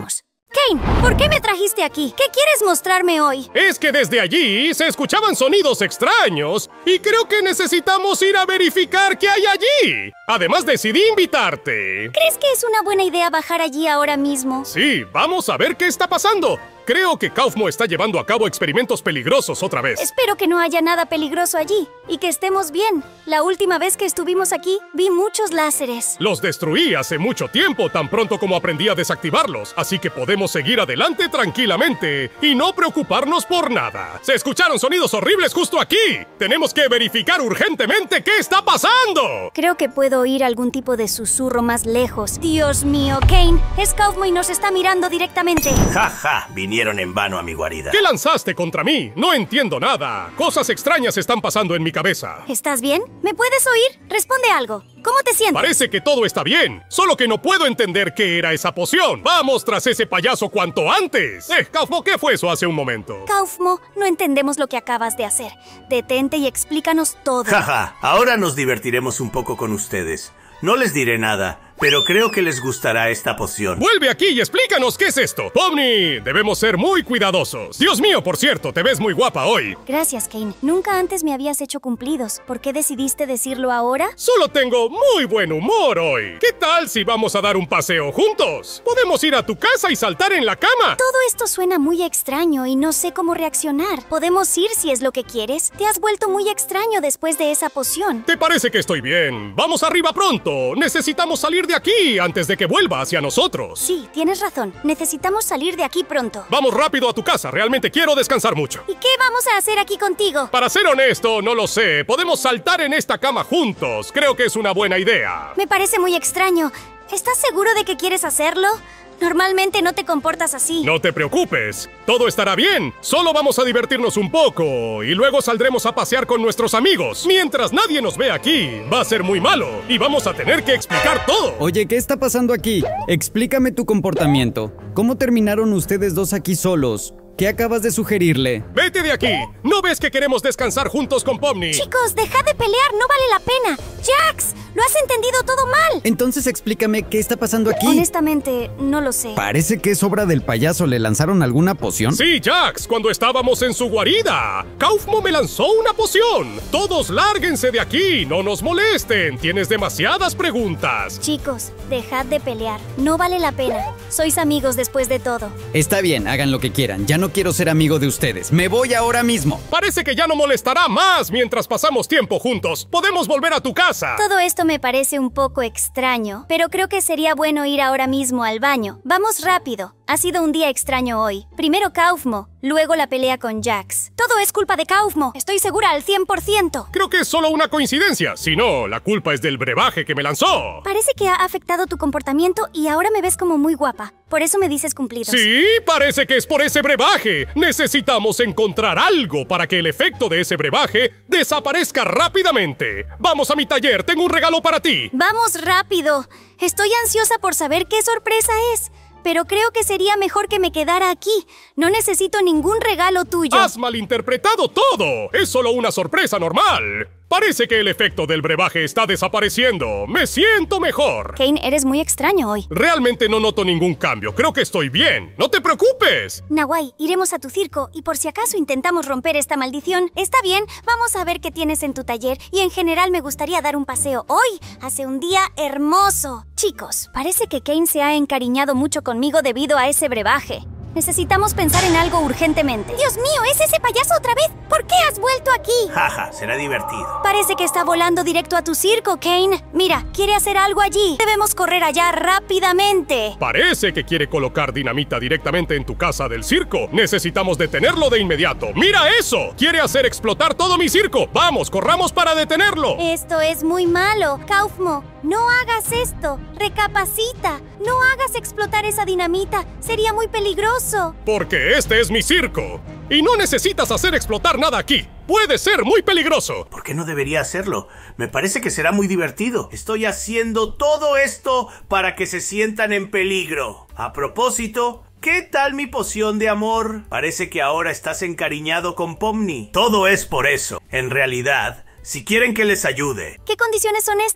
Kane, ¿por qué me trajiste aquí? ¿Qué quieres mostrarme hoy? Es que desde allí se escuchaban sonidos extraños y creo que necesitamos ir a verificar qué hay allí. Además decidí invitarte. ¿Crees que es una buena idea bajar allí ahora mismo? Sí, vamos a ver qué está pasando. Creo que Kaufmo está llevando a cabo experimentos peligrosos otra vez. Espero que no haya nada peligroso allí y que estemos bien. La última vez que estuvimos aquí, vi muchos láseres. Los destruí hace mucho tiempo, tan pronto como aprendí a desactivarlos, así que podemos seguir adelante tranquilamente y no preocuparnos por nada. Se escucharon sonidos horribles justo aquí. Tenemos que verificar urgentemente qué está pasando. Creo que puedo oír algún tipo de susurro más lejos. Dios mío, Kane, es Kaufmo y nos está mirando directamente. Ja, ja, vinieron en vano a mi guarida. ¿Qué lanzaste contra mí? No entiendo nada. Cosas extrañas están pasando en mi cabeza. ¿Estás bien? ¿Me puedes oír? Responde algo. ¿Cómo te sientes? Parece que todo está bien, solo que no puedo entender qué era esa poción. ¡Vamos tras ese payaso cuanto antes! Eh, Kaufmo, ¿qué fue eso hace un momento? Kaufmo, no entendemos lo que acabas de hacer. Detente y explícanos todo. Jaja, ahora nos divertiremos un poco con ustedes. No les diré nada, pero creo que les gustará esta poción. ¡Vuelve aquí y explícanos qué es esto! ¡Pomni! Debemos ser muy cuidadosos. Dios mío, por cierto, te ves muy guapa hoy. Gracias, Kane. Nunca antes me habías hecho cumplidos. ¿Por qué decidiste decirlo ahora? Solo tengo muy buen humor hoy. ¿Qué tal si vamos a dar un paseo juntos? Podemos ir a tu casa y saltar en la cama. Todo esto suena muy extraño y no sé cómo reaccionar. ¿Podemos ir si es lo que quieres? Te has vuelto muy extraño después de esa poción. ¿Te parece que estoy bien? Vamos arriba pronto. Necesitamos salir de aquí antes de que vuelva hacia nosotros. Sí, tienes razón. Necesitamos salir de aquí pronto. Vamos rápido a tu casa. Realmente quiero descansar mucho. ¿Y qué vamos a hacer aquí contigo? Para ser honesto, no lo sé. Podemos saltar en esta cama juntos. Creo que es una buena idea. Me parece muy extraño. ¿Estás seguro de que quieres hacerlo? Normalmente no te comportas así. No te preocupes, todo estará bien. Solo vamos a divertirnos un poco y luego saldremos a pasear con nuestros amigos. Mientras nadie nos ve aquí, va a ser muy malo y vamos a tener que explicar todo. Oye, ¿qué está pasando aquí? Explícame tu comportamiento. ¿Cómo terminaron ustedes dos aquí solos? ¿Qué acabas de sugerirle? ¡Vete de aquí! ¿No ves que queremos descansar juntos con Pomni? Chicos, dejad de pelear, no vale la pena. ¡Jax! ¡Lo has entendido todo mal! Entonces explícame qué está pasando aquí. Honestamente, no lo sé. Parece que es obra del payaso. ¿Le lanzaron alguna poción? Sí, Jax, cuando estábamos en su guarida. Kaufmo me lanzó una poción. Todos lárguense de aquí, no nos molesten. Tienes demasiadas preguntas. Chicos, dejad de pelear. No vale la pena. Sois amigos después de todo. Está bien, hagan lo que quieran. Ya no quiero ser amigo de ustedes. Me voy ahora mismo. Parece que ya no molestará más mientras pasamos tiempo juntos. Podemos volver a tu casa. Todo esto me parece un poco extraño, pero creo que sería bueno ir ahora mismo al baño. Vamos rápido. Ha sido un día extraño hoy. Primero Kaufmo, luego la pelea con Jax. Todo es culpa de Kaufmo. Estoy segura al cien por ciento. Creo que es solo una coincidencia. Si no, la culpa es del brebaje que me lanzó. Parece que ha afectado tu comportamiento y ahora me ves como muy guapa. Por eso me dices cumplidos. Sí, parece que es por ese brebaje. Necesitamos encontrar algo para que el efecto de ese brebaje desaparezca rápidamente. Vamos a mi taller, tengo un regalo para ti. Vamos rápido. Estoy ansiosa por saber qué sorpresa es. Pero creo que sería mejor que me quedara aquí. No necesito ningún regalo tuyo. ¡Has malinterpretado todo! Es solo una sorpresa normal. Parece que el efecto del brebaje está desapareciendo. ¡Me siento mejor! Kane, eres muy extraño hoy. Realmente no noto ningún cambio. Creo que estoy bien. ¡No te preocupes! Nawai, iremos a tu circo y por si acaso intentamos romper esta maldición. Está bien, vamos a ver qué tienes en tu taller y en general me gustaría dar un paseo hoy. Hace un día hermoso. Chicos, parece que Kane se ha encariñado mucho conmigo debido a ese brebaje. Necesitamos pensar en algo urgentemente. ¡Dios mío! ¿Es ese payaso otra vez? ¿Por qué has vuelto aquí? Jaja, será divertido. Parece que está volando directo a tu circo, Kane. Mira, quiere hacer algo allí. Debemos correr allá rápidamente. Parece que quiere colocar dinamita directamente en tu casa del circo. Necesitamos detenerlo de inmediato. ¡Mira eso! Quiere hacer explotar todo mi circo. ¡Vamos, corramos para detenerlo! Esto es muy malo. Kaufmo, no hagas esto. Recapacita. No hagas explotar esa dinamita. Sería muy peligroso. Porque este es mi circo. Y no necesitas hacer explotar nada aquí. Puede ser muy peligroso. ¿Por qué no debería hacerlo? Me parece que será muy divertido. Estoy haciendo todo esto para que se sientan en peligro. A propósito, ¿qué tal mi poción de amor? Parece que ahora estás encariñado con Pomni. Todo es por eso. En realidad, si quieren que les ayude. ¿Qué condiciones son estas?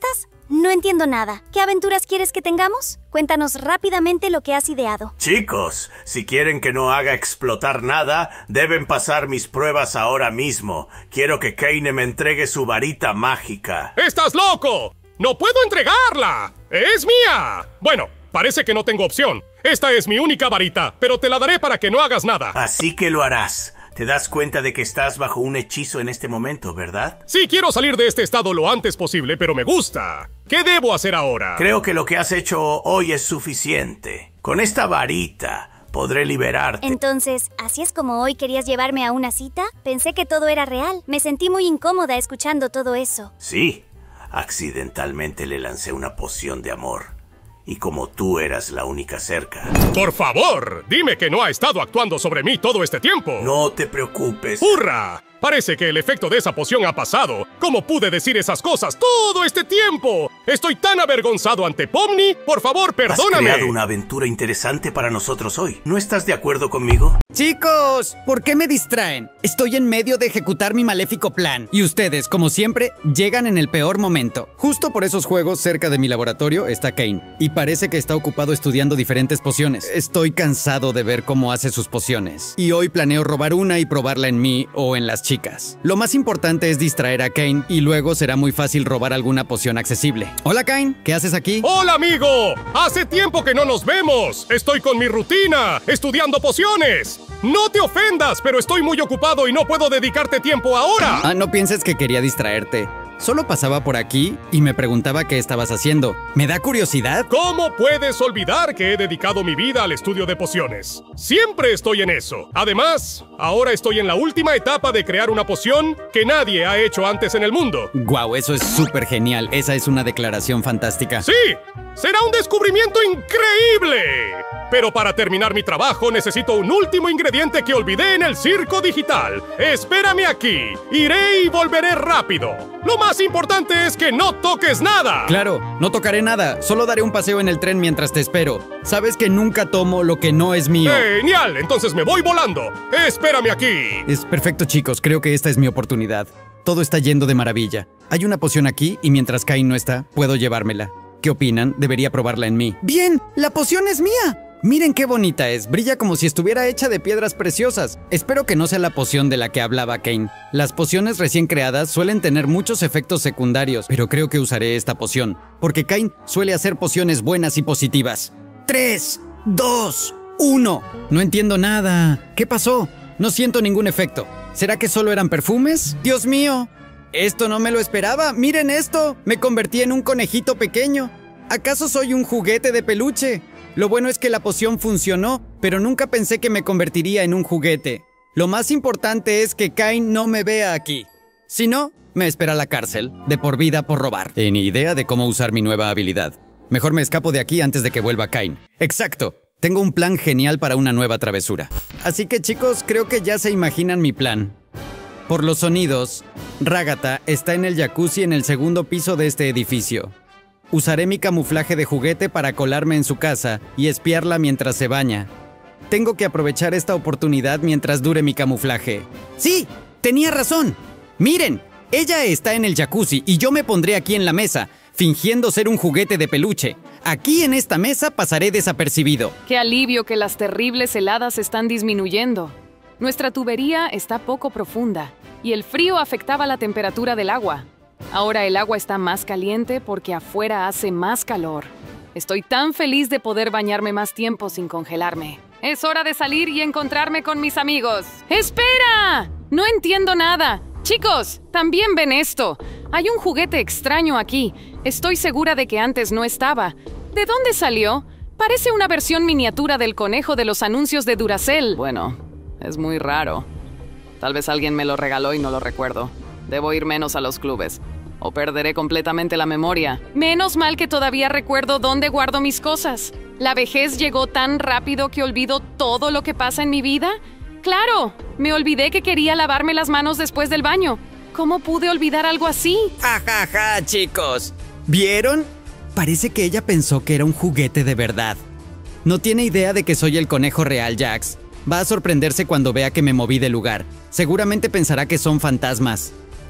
No entiendo nada. ¿Qué aventuras quieres que tengamos? Cuéntanos rápidamente lo que has ideado. Chicos, si quieren que no haga explotar nada, deben pasar mis pruebas ahora mismo. Quiero que Kane me entregue su varita mágica. ¡Estás loco! ¡No puedo entregarla! ¡Es mía! Bueno, parece que no tengo opción. Esta es mi única varita, pero te la daré para que no hagas nada. Así que lo harás. Te das cuenta de que estás bajo un hechizo en este momento, ¿verdad? Sí, quiero salir de este estado lo antes posible, pero me gusta. ¿Qué debo hacer ahora? Creo que lo que has hecho hoy es suficiente. Con esta varita podré liberarte. Entonces, ¿así es como hoy querías llevarme a una cita? Pensé que todo era real. Me sentí muy incómoda escuchando todo eso. Sí, accidentalmente le lancé una poción de amor. Y como tú eras la única cerca. ¡Por favor! Dime que no ha estado actuando sobre mí todo este tiempo. No te preocupes. ¡Hurra! Parece que el efecto de esa poción ha pasado. ¿Cómo pude decir esas cosas todo este tiempo? Estoy tan avergonzado ante Pomni. Por favor, perdóname. Has creado una aventura interesante para nosotros hoy. ¿No estás de acuerdo conmigo? Chicos, ¿por qué me distraen? Estoy en medio de ejecutar mi maléfico plan. Y ustedes, como siempre, llegan en el peor momento. Justo por esos juegos, cerca de mi laboratorio, está Kane. Y parece que está ocupado estudiando diferentes pociones. Estoy cansado de ver cómo hace sus pociones. Y hoy planeo robar una y probarla en mí o en las chicas. Lo más importante es distraer a Kane y luego será muy fácil robar alguna poción accesible. Hola, Kane, ¿qué haces aquí? ¡Hola, amigo! Hace tiempo que no nos vemos. Estoy con mi rutina, estudiando pociones. No te ofendas, pero estoy muy ocupado y no puedo dedicarte tiempo ahora. Ah, no pienses que quería distraerte. Solo pasaba por aquí y me preguntaba qué estabas haciendo. ¿Me da curiosidad? ¿Cómo puedes olvidar que he dedicado mi vida al estudio de pociones? Siempre estoy en eso. Además, ahora estoy en la última etapa de crear una poción que nadie ha hecho antes en el mundo. Guau, eso es súper genial. Esa es una declaración fantástica. ¡Sí! ¡Será un descubrimiento increíble! Pero para terminar mi trabajo necesito un último ingrediente que olvidé en el circo digital. Espérame aquí. Iré y volveré rápido. Lo más importante es que no toques nada. Claro, no tocaré nada. Solo daré un paseo en el tren mientras te espero. Sabes que nunca tomo lo que no es mío. ¡Genial! Entonces me voy volando. Espérame aquí. Es perfecto, chicos. Creo que esta es mi oportunidad. Todo está yendo de maravilla. Hay una poción aquí y mientras Kane no está, puedo llevármela. ¿Qué opinan? Debería probarla en mí. ¡Bien! ¡La poción es mía! Miren qué bonita es, brilla como si estuviera hecha de piedras preciosas. Espero que no sea la poción de la que hablaba Kane. Las pociones recién creadas suelen tener muchos efectos secundarios, pero creo que usaré esta poción, porque Kane suele hacer pociones buenas y positivas. ¡Tres! ¡Dos! ¡Uno! No entiendo nada. ¿Qué pasó? No siento ningún efecto. ¿Será que solo eran perfumes? ¡Dios mío! Esto no me lo esperaba. ¡Miren esto! Me convertí en un conejito pequeño. ¿Acaso soy un juguete de peluche? Lo bueno es que la poción funcionó, pero nunca pensé que me convertiría en un juguete. Lo más importante es que Kane no me vea aquí. Si no, me espera la cárcel, de por vida por robar. Y ni idea de cómo usar mi nueva habilidad. Mejor me escapo de aquí antes de que vuelva Kane. ¡Exacto! Tengo un plan genial para una nueva travesura. Así que chicos, creo que ya se imaginan mi plan. Por los sonidos, Ragatha está en el jacuzzi en el segundo piso de este edificio. Usaré mi camuflaje de juguete para colarme en su casa y espiarla mientras se baña. Tengo que aprovechar esta oportunidad mientras dure mi camuflaje. ¡Sí! ¡Tenía razón! ¡Miren! Ella está en el jacuzzi y yo me pondré aquí en la mesa, fingiendo ser un juguete de peluche. Aquí en esta mesa pasaré desapercibido. ¡Qué alivio que las terribles heladas están disminuyendo! Nuestra tubería está poco profunda y el frío afectaba la temperatura del agua. Ahora el agua está más caliente porque afuera hace más calor. Estoy tan feliz de poder bañarme más tiempo sin congelarme. Es hora de salir y encontrarme con mis amigos. ¡Espera! No entiendo nada. Chicos, también ven esto. Hay un juguete extraño aquí. Estoy segura de que antes no estaba. ¿De dónde salió? Parece una versión miniatura del conejo de los anuncios de Duracell. Bueno, es muy raro. Tal vez alguien me lo regaló y no lo recuerdo. Debo ir menos a los clubes, o perderé completamente la memoria. Menos mal que todavía recuerdo dónde guardo mis cosas. ¿La vejez llegó tan rápido que olvido todo lo que pasa en mi vida? ¡Claro! Me olvidé que quería lavarme las manos después del baño. ¿Cómo pude olvidar algo así? ¡Ja, ja, ja, chicos! ¿Vieron? Parece que ella pensó que era un juguete de verdad. No tiene idea de que soy el conejo real, Jax. Va a sorprenderse cuando vea que me moví de lugar. Seguramente pensará que son fantasmas.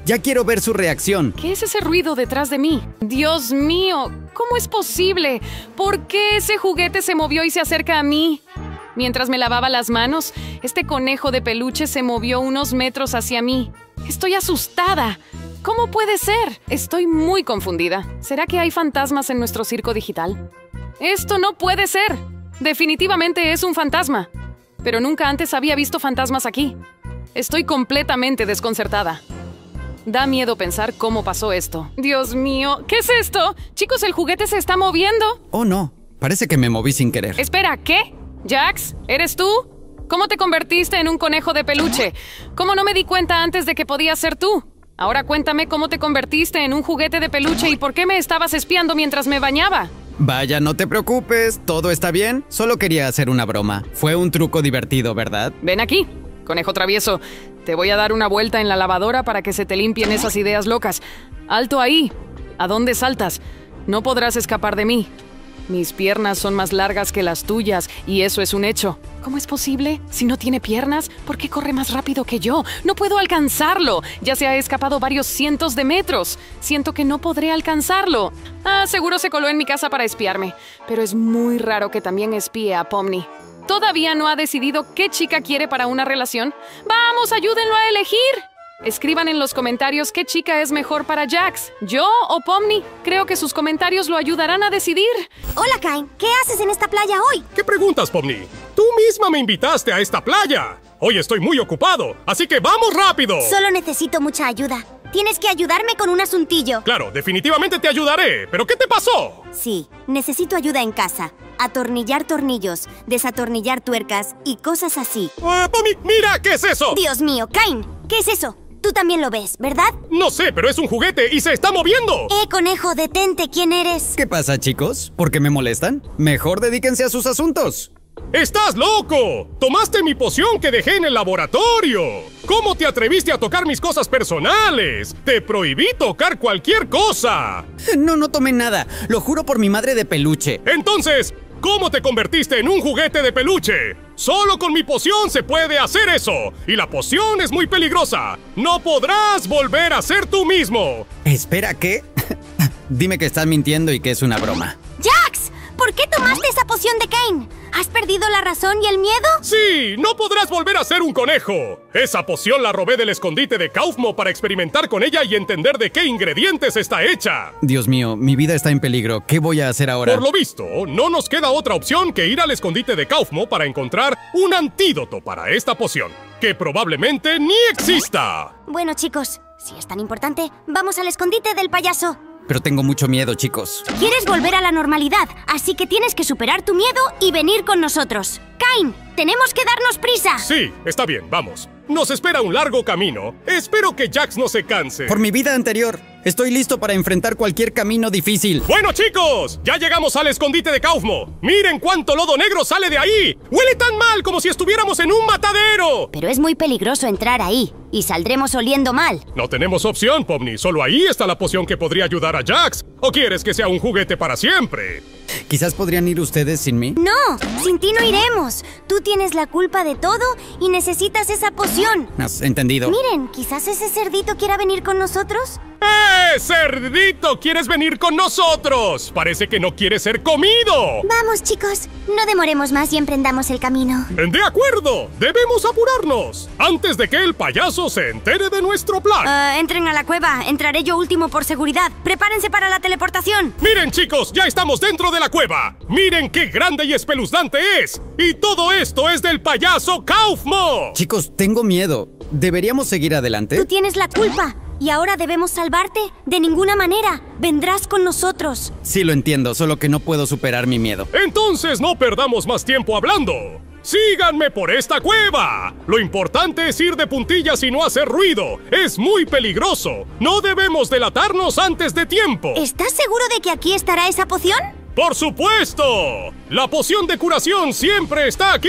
Ya quiero ver su reacción. ¿Qué es ese ruido detrás de mí? ¡Dios mío! ¿Cómo es posible? ¿Por qué ese juguete se movió y se acerca a mí? Mientras me lavaba las manos, este conejo de peluche se movió unos metros hacia mí. Estoy asustada. ¿Cómo puede ser? Estoy muy confundida. ¿Será que hay fantasmas en nuestro circo digital? ¡Esto no puede ser! Definitivamente es un fantasma. Pero nunca antes había visto fantasmas aquí. Estoy completamente desconcertada. Da miedo pensar cómo pasó esto. ¡Dios mío! ¿Qué es esto? Chicos, el juguete se está moviendo. Oh, no. Parece que me moví sin querer. Espera, ¿qué? ¿Jax? ¿Eres tú? ¿Cómo te convertiste en un conejo de peluche? ¿Cómo no me di cuenta antes de que podías ser tú? Ahora cuéntame cómo te convertiste en un juguete de peluche y por qué me estabas espiando mientras me bañaba. Vaya, no te preocupes. ¿Todo está bien? Solo quería hacer una broma. Fue un truco divertido, ¿verdad? Ven aquí, conejo travieso. Te voy a dar una vuelta en la lavadora para que se te limpien esas ideas locas. ¡Alto ahí! ¿A dónde saltas? No podrás escapar de mí. Mis piernas son más largas que las tuyas, y eso es un hecho. ¿Cómo es posible? Si no tiene piernas, ¿por qué corre más rápido que yo? ¡No puedo alcanzarlo! Ya se ha escapado varios cientos de metros. Siento que no podré alcanzarlo. Ah, seguro se coló en mi casa para espiarme. Pero es muy raro que también espíe a Pomni. ¿Todavía no ha decidido qué chica quiere para una relación? ¡Vamos, ayúdenlo a elegir! Escriban en los comentarios qué chica es mejor para Jax, yo o Pomni. Creo que sus comentarios lo ayudarán a decidir. Hola, Kain. ¿Qué haces en esta playa hoy? ¿Qué preguntas, Pomni? Tú misma me invitaste a esta playa. Hoy estoy muy ocupado, así que ¡vamos rápido! Solo necesito mucha ayuda. Tienes que ayudarme con un asuntillo. Claro, definitivamente te ayudaré. ¿Pero qué te pasó? Sí, necesito ayuda en casa. Atornillar tornillos, desatornillar tuercas y cosas así. Uh, Pomni, mira, ¿qué es eso? Dios mío, Kain, ¿qué es eso? Tú también lo ves, ¿verdad? No sé, pero es un juguete y se está moviendo. ¡Eh, conejo, detente! ¿Quién eres? ¿Qué pasa, chicos? ¿Por qué me molestan? Mejor dedíquense a sus asuntos. ¡Estás loco! ¡Tomaste mi poción que dejé en el laboratorio! ¿Cómo te atreviste a tocar mis cosas personales? ¡Te prohibí tocar cualquier cosa! No, no tomé nada. Lo juro por mi madre de peluche. Entonces, ¿cómo te convertiste en un juguete de peluche? Solo con mi poción se puede hacer eso. Y la poción es muy peligrosa. No podrás volver a ser tú mismo. Espera, ¿qué? Dime que estás mintiendo y que es una broma. ¡Jax! ¿Por qué tomaste esa poción de Kain? ¿Has perdido la razón y el miedo? Sí, no podrás volver a ser un conejo. Esa poción la robé del escondite de Kaufmo para experimentar con ella y entender de qué ingredientes está hecha. Dios mío, mi vida está en peligro. ¿Qué voy a hacer ahora? Por lo visto, no nos queda otra opción que ir al escondite de Kaufmo para encontrar un antídoto para esta poción, que probablemente ni exista. Bueno, chicos, si es tan importante, vamos al escondite del payaso. Pero tengo mucho miedo, chicos. Quieres volver a la normalidad, así que tienes que superar tu miedo y venir con nosotros. Kain, tenemos que darnos prisa. Sí, está bien, vamos. Nos espera un largo camino. Espero que Jax no se canse. Por mi vida anterior, estoy listo para enfrentar cualquier camino difícil. Bueno, chicos, ya llegamos al escondite de Kaufmo. Miren cuánto lodo negro sale de ahí. Huele tan mal como si estuviéramos en un matadero. Pero es muy peligroso entrar ahí y saldremos oliendo mal. No tenemos opción, Pomni. Solo ahí está la poción que podría ayudar a Jax. ¿O quieres que sea un juguete para siempre? Quizás podrían ir ustedes sin mí. No, sin ti no iremos. Tú tienes la culpa de todo y necesitas esa poción. ¿Has entendido? Miren, quizás ese cerdito quiera venir con nosotros. ¡Eh, cerdito! ¿Quieres venir con nosotros? Parece que no quieres ser comido. Vamos, chicos. No demoremos más y emprendamos el camino. De acuerdo. Debemos apurarnos antes de que el payaso se entere de nuestro plan. Uh, entren a la cueva. Entraré yo último por seguridad. Prepárense para la teleportación. Miren, chicos, ya estamos dentro de la cueva. Miren qué grande y espeluznante es. Y todo esto es del payaso Kaufmo. Chicos, tengo miedo. ¿Deberíamos seguir adelante? Tú tienes la culpa. ¿Y ahora debemos salvarte? De ninguna manera. Vendrás con nosotros. Sí, lo entiendo, solo que no puedo superar mi miedo. Entonces no perdamos más tiempo hablando. ¡Síganme por esta cueva! Lo importante es ir de puntillas y no hacer ruido. Es muy peligroso. No debemos delatarnos antes de tiempo. ¿Estás seguro de que aquí estará esa poción? ¡Por supuesto! La poción de curación siempre está aquí.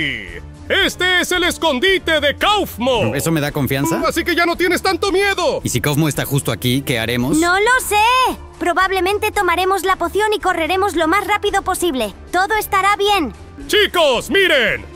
¡Este es el escondite de Kaufmo! ¿Eso me da confianza? Así que ya no tienes tanto miedo. ¿Y si Kaufmo está justo aquí, qué haremos? ¡No lo sé! Probablemente tomaremos la poción y correremos lo más rápido posible. Todo estará bien. ¡Chicos, miren!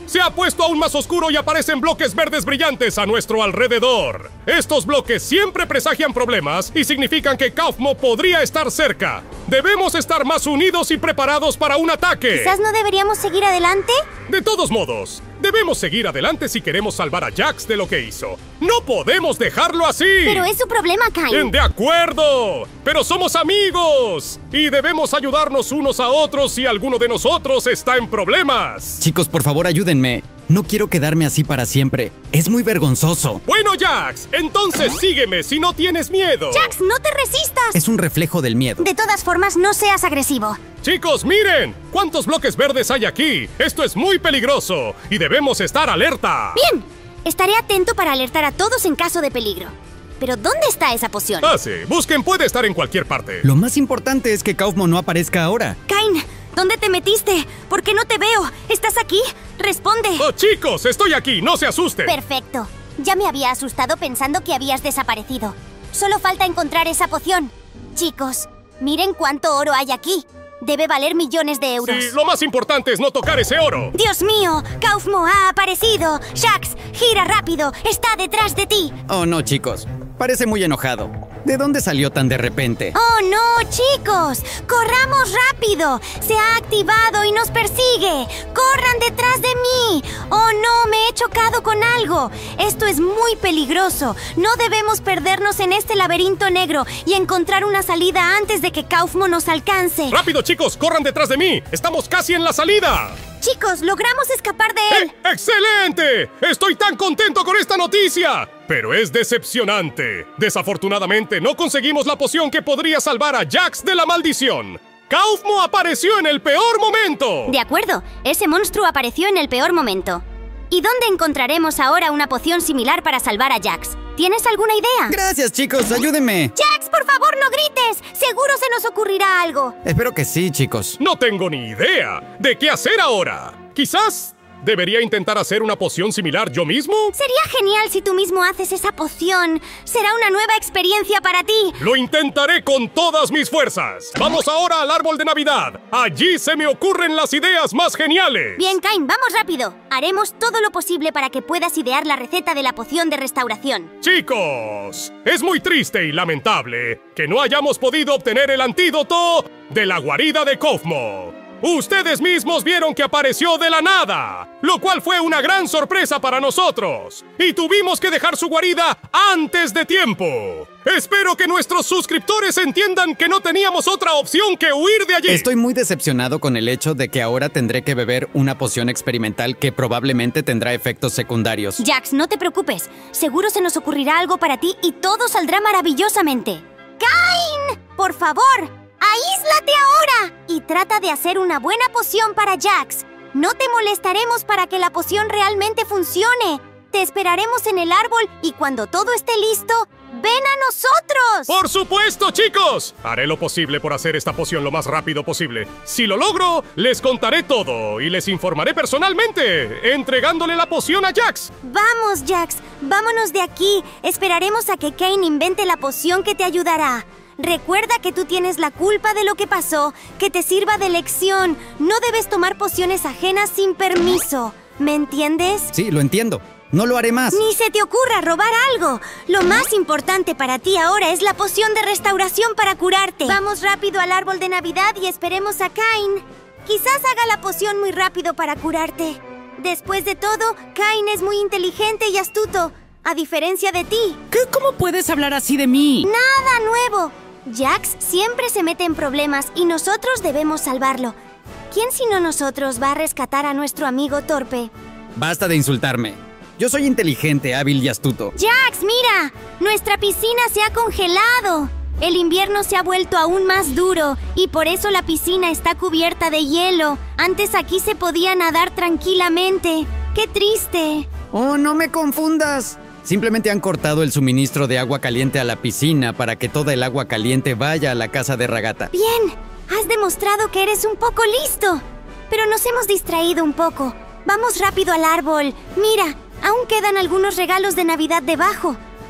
Se ha puesto aún más oscuro y aparecen bloques verdes brillantes a nuestro alrededor. Estos bloques siempre presagian problemas y significan que Kaufmo podría estar cerca. Debemos estar más unidos y preparados para un ataque. ¿Quizás no deberíamos seguir adelante? De todos modos, debemos seguir adelante si queremos salvar a Jax de lo que hizo. ¡No podemos dejarlo así! Pero es su problema, Kain. ¡De acuerdo! ¡Pero somos amigos! Y debemos ayudarnos unos a otros si alguno de nosotros está en problemas. Chicos, por favor, ayúdenme. No quiero quedarme así para siempre. Es muy vergonzoso. Bueno, Jax, entonces sígueme si no tienes miedo. Jax, no te resistas. Es un reflejo del miedo. De todas formas, no seas agresivo. Chicos, miren. ¿Cuántos bloques verdes hay aquí? Esto es muy peligroso y debemos estar alerta. Bien. Estaré atento para alertar a todos en caso de peligro. Pero ¿dónde está esa poción? Ah, sí. Busquen, puede estar en cualquier parte. Lo más importante es que Kaufmo no aparezca ahora. Kain, ¿dónde te metiste? ¿Por qué no te veo? ¿Estás aquí? Responde. Oh, chicos, estoy aquí. No se asusten. Perfecto. Ya me había asustado pensando que habías desaparecido. Solo falta encontrar esa poción. Chicos, miren cuánto oro hay aquí. Debe valer millones de euros. Sí, lo más importante es no tocar ese oro. ¡Dios mío! ¡Kaufmo ha aparecido! ¡Jax, gira rápido! ¡Está detrás de ti! Oh, no, chicos. Parece muy enojado. ¿De dónde salió tan de repente? ¡Oh, no, chicos! ¡Corramos rápido! ¡Se ha activado y nos persigue! ¡Corran detrás de mí! ¡Oh, no! ¡Me he chocado con algo! Esto es muy peligroso. No debemos perdernos en este laberinto negro y encontrar una salida antes de que Kaufmo nos alcance. ¡Rápido, chicos! ¡Corran detrás de mí! ¡Estamos casi en la salida! Chicos, logramos escapar de él. ¡Eh, excelente! ¡Estoy tan contento con esta noticia! Pero es decepcionante. Desafortunadamente, no conseguimos la poción que podría salvar a Jax de la maldición. Kaufmo apareció en el peor momento. De acuerdo, ese monstruo apareció en el peor momento. ¿Y dónde encontraremos ahora una poción similar para salvar a Jax? ¿Tienes alguna idea? Gracias, chicos. Ayúdenme. ¡Jax, por favor, no grites! Seguro se nos ocurrirá algo. Espero que sí, chicos. No tengo ni idea de qué hacer ahora. Quizás debería intentar hacer una poción similar yo mismo. Sería genial si tú mismo haces esa poción. Será una nueva experiencia para ti. Lo intentaré con todas mis fuerzas. Vamos ahora al árbol de Navidad. Allí se me ocurren las ideas más geniales. Bien, Kain, vamos rápido. Haremos todo lo posible para que puedas idear la receta de la poción de restauración. Chicos, es muy triste y lamentable que no hayamos podido obtener el antídoto de la guarida de Kaufmo. Ustedes mismos vieron que apareció de la nada, lo cual fue una gran sorpresa para nosotros. Y tuvimos que dejar su guarida antes de tiempo. Espero que nuestros suscriptores entiendan que no teníamos otra opción que huir de allí. Estoy muy decepcionado con el hecho de que ahora tendré que beber una poción experimental que probablemente tendrá efectos secundarios. Jax, no te preocupes. Seguro se nos ocurrirá algo para ti y todo saldrá maravillosamente. ¡Kain! ¡Por favor! ¡Aíslate ahora! Y trata de hacer una buena poción para Jax. No te molestaremos para que la poción realmente funcione. Te esperaremos en el árbol y cuando todo esté listo, ¡ven a nosotros! ¡Por supuesto, chicos! Haré lo posible por hacer esta poción lo más rápido posible. Si lo logro, les contaré todo y les informaré personalmente, entregándole la poción a Jax. Vamos, Jax. Vámonos de aquí. Esperaremos a que Kain invente la poción que te ayudará. Recuerda que tú tienes la culpa de lo que pasó, que te sirva de lección. No debes tomar pociones ajenas sin permiso. ¿Me entiendes? Sí, lo entiendo. No lo haré más. Ni se te ocurra robar algo. Lo más importante para ti ahora es la poción de restauración para curarte. Vamos rápido al árbol de Navidad y esperemos a Kain. Quizás haga la poción muy rápido para curarte. Después de todo, Kain es muy inteligente y astuto, a diferencia de ti. ¿Qué? ¿Cómo puedes hablar así de mí? Nada nuevo. Jax siempre se mete en problemas y nosotros debemos salvarlo. ¿Quién sino nosotros va a rescatar a nuestro amigo torpe? Basta de insultarme. Yo soy inteligente, hábil y astuto. ¡Jax, mira! Nuestra piscina se ha congelado. El invierno se ha vuelto aún más duro y por eso la piscina está cubierta de hielo. Antes aquí se podía nadar tranquilamente. ¡Qué triste! ¡Oh, no me confundas! Simplemente han cortado el suministro de agua caliente a la piscina para que toda el agua caliente vaya a la casa de Ragata. Bien, has demostrado que eres un poco listo. Pero nos hemos distraído un poco. Vamos rápido al árbol. Mira, aún quedan algunos regalos de Navidad debajo.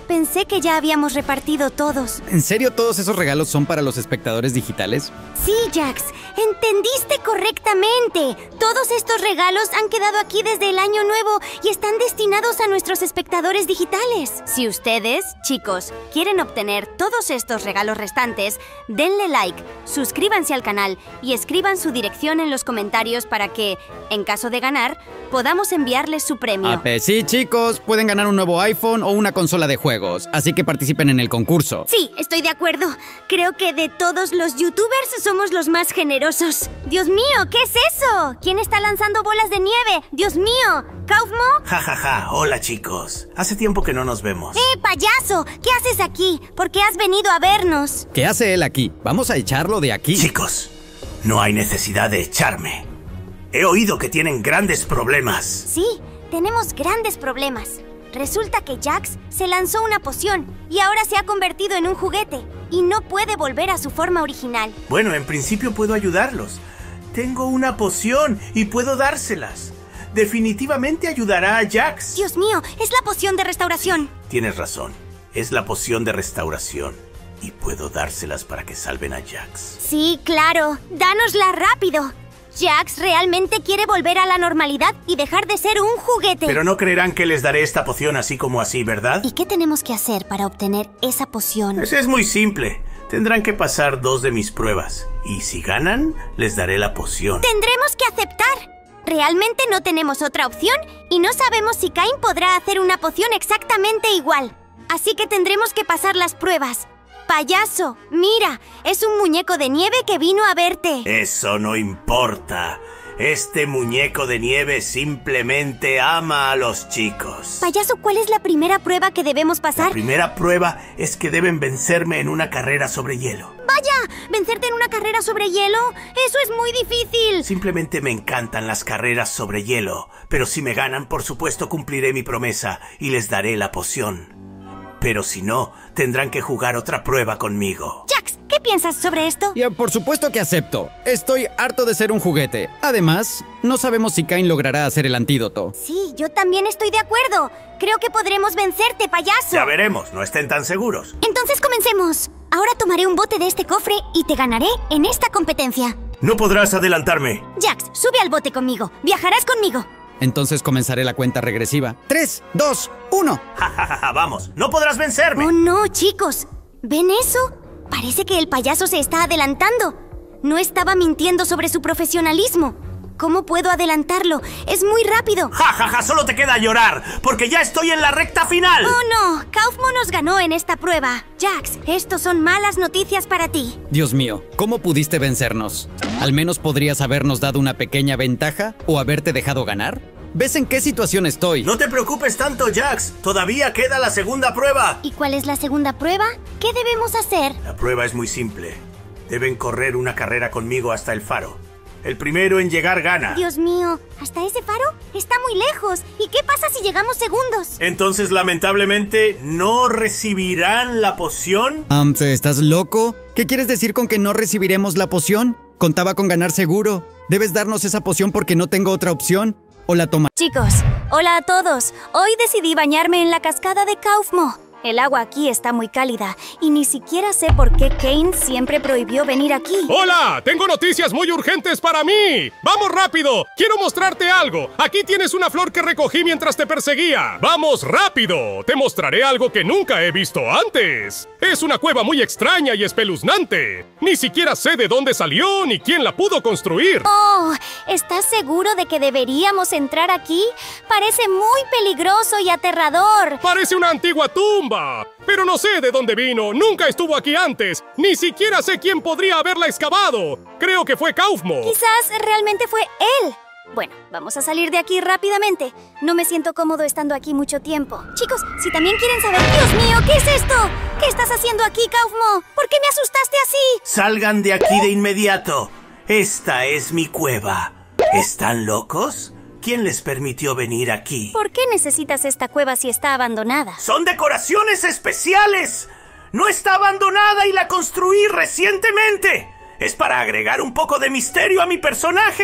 Pensé que ya habíamos repartido todos. ¿En serio todos esos regalos son para los espectadores digitales? Sí, Jax, entendiste correctamente. Todos estos regalos han quedado aquí desde el año nuevo y están destinados a nuestros espectadores digitales. Si ustedes, chicos, quieren obtener todos estos regalos restantes, denle like, suscríbanse al canal y escriban su dirección en los comentarios para que, en caso de ganar, podamos enviarles su premio. Ah, pues sí, chicos, pueden ganar un nuevo iPhone o una consola de juegos, así que participen en el concurso. Sí, estoy de acuerdo. Creo que de todos los youtubers somos los más generosos. Dios mío, ¿qué es eso? ¿Quién está lanzando bolas de nieve? Dios mío, ¿Kaufmo? Ja, ja, ja. Hola, chicos. Hace tiempo que no nos vemos. ¡Eh, payaso! ¿Qué haces aquí? ¿Por qué has venido a vernos? ¿Qué hace él aquí? Vamos a echarlo de aquí. Chicos, no hay necesidad de echarme. He oído que tienen grandes problemas. Sí, tenemos grandes problemas. Resulta que Jax se lanzó una poción y ahora se ha convertido en un juguete y no puede volver a su forma original. Bueno, en principio puedo ayudarlos. Tengo una poción y puedo dárselas. Definitivamente ayudará a Jax. Dios mío, es la poción de restauración. Tienes razón. Es la poción de restauración. Y puedo dárselas para que salven a Jax. Sí, claro. Dánosla rápido. Jax realmente quiere volver a la normalidad y dejar de ser un juguete. Pero no creerán que les daré esta poción así como así, ¿verdad? ¿Y qué tenemos que hacer para obtener esa poción? Eso es muy simple. Tendrán que pasar dos de mis pruebas. Y si ganan, les daré la poción. Tendremos que aceptar. Realmente no tenemos otra opción y no sabemos si Cain podrá hacer una poción exactamente igual. Así que tendremos que pasar las pruebas. Payaso, mira, es un muñeco de nieve que vino a verte. Eso no importa. Este muñeco de nieve simplemente ama a los chicos. Payaso, ¿cuál es la primera prueba que debemos pasar? La primera prueba es que deben vencerme en una carrera sobre hielo. ¡Vaya! ¿Vencerte en una carrera sobre hielo? ¡Eso es muy difícil! Simplemente me encantan las carreras sobre hielo. Pero si me ganan, por supuesto cumpliré mi promesa y les daré la poción. Pero si no, tendrán que jugar otra prueba conmigo. Jax, ¿qué piensas sobre esto? Ya, por supuesto que acepto. Estoy harto de ser un juguete. Además, no sabemos si Cain logrará hacer el antídoto. Sí, yo también estoy de acuerdo. Creo que podremos vencerte, payaso. Ya veremos, no estén tan seguros. Entonces comencemos. Ahora tomaré un bote de este cofre y te ganaré en esta competencia. No podrás adelantarme. Jax, sube al bote conmigo. Viajarás conmigo. Entonces comenzaré la cuenta regresiva. Tres, dos, uno. Ja, ja, ja, ja, vamos, no podrás vencerme. Oh, no, chicos. ¿Ven eso? Parece que el payaso se está adelantando. No estaba mintiendo sobre su profesionalismo. ¿Cómo puedo adelantarlo? Es muy rápido. Ja, ja, ja, solo te queda llorar, porque ya estoy en la recta final. Oh, no. Kaufmo nos ganó en esta prueba. Jax, estos son malas noticias para ti. Dios mío, ¿cómo pudiste vencernos? ¿Al menos podrías habernos dado una pequeña ventaja o haberte dejado ganar? ¿Ves en qué situación estoy? No te preocupes tanto, Jax. Todavía queda la segunda prueba. ¿Y cuál es la segunda prueba? ¿Qué debemos hacer? La prueba es muy simple. Deben correr una carrera conmigo hasta el faro. El primero en llegar gana. Dios mío, ¿hasta ese faro? Está muy lejos. ¿Y qué pasa si llegamos segundos? Entonces, lamentablemente, ¿no recibirán la poción? Um, ¿Estás loco? ¿Qué quieres decir con que no recibiremos la poción? Contaba con ganar seguro. Debes darnos esa poción porque no tengo otra opción. O la toma. Chicos, hola a todos. Hoy decidí bañarme en la cascada de Kaufmo. El agua aquí está muy cálida y ni siquiera sé por qué Cain siempre prohibió venir aquí. ¡Hola! Tengo noticias muy urgentes para mí. ¡Vamos rápido! Quiero mostrarte algo. Aquí tienes una flor que recogí mientras te perseguía. ¡Vamos rápido! Te mostraré algo que nunca he visto antes. Es una cueva muy extraña y espeluznante. Ni siquiera sé de dónde salió ni quién la pudo construir. Oh, ¿estás seguro de que deberíamos entrar aquí? Parece muy peligroso y aterrador. Parece una antigua tumba. Pero no sé de dónde vino, nunca estuvo aquí antes. Ni siquiera sé quién podría haberla excavado. Creo que fue Kaufmo. Quizás realmente fue él. Bueno, vamos a salir de aquí rápidamente. No me siento cómodo estando aquí mucho tiempo. Chicos, si también quieren saber... ¡Dios mío! ¿Qué es esto? ¿Qué estás haciendo aquí, Kaufmo? ¿Por qué me asustaste así? Salgan de aquí de inmediato. Esta es mi cueva. ¿Están locos? ¿Quién les permitió venir aquí? ¿Por qué necesitas esta cueva si está abandonada? ¡Son decoraciones especiales! ¡No está abandonada y la construí recientemente! Es para agregar un poco de misterio a mi personaje.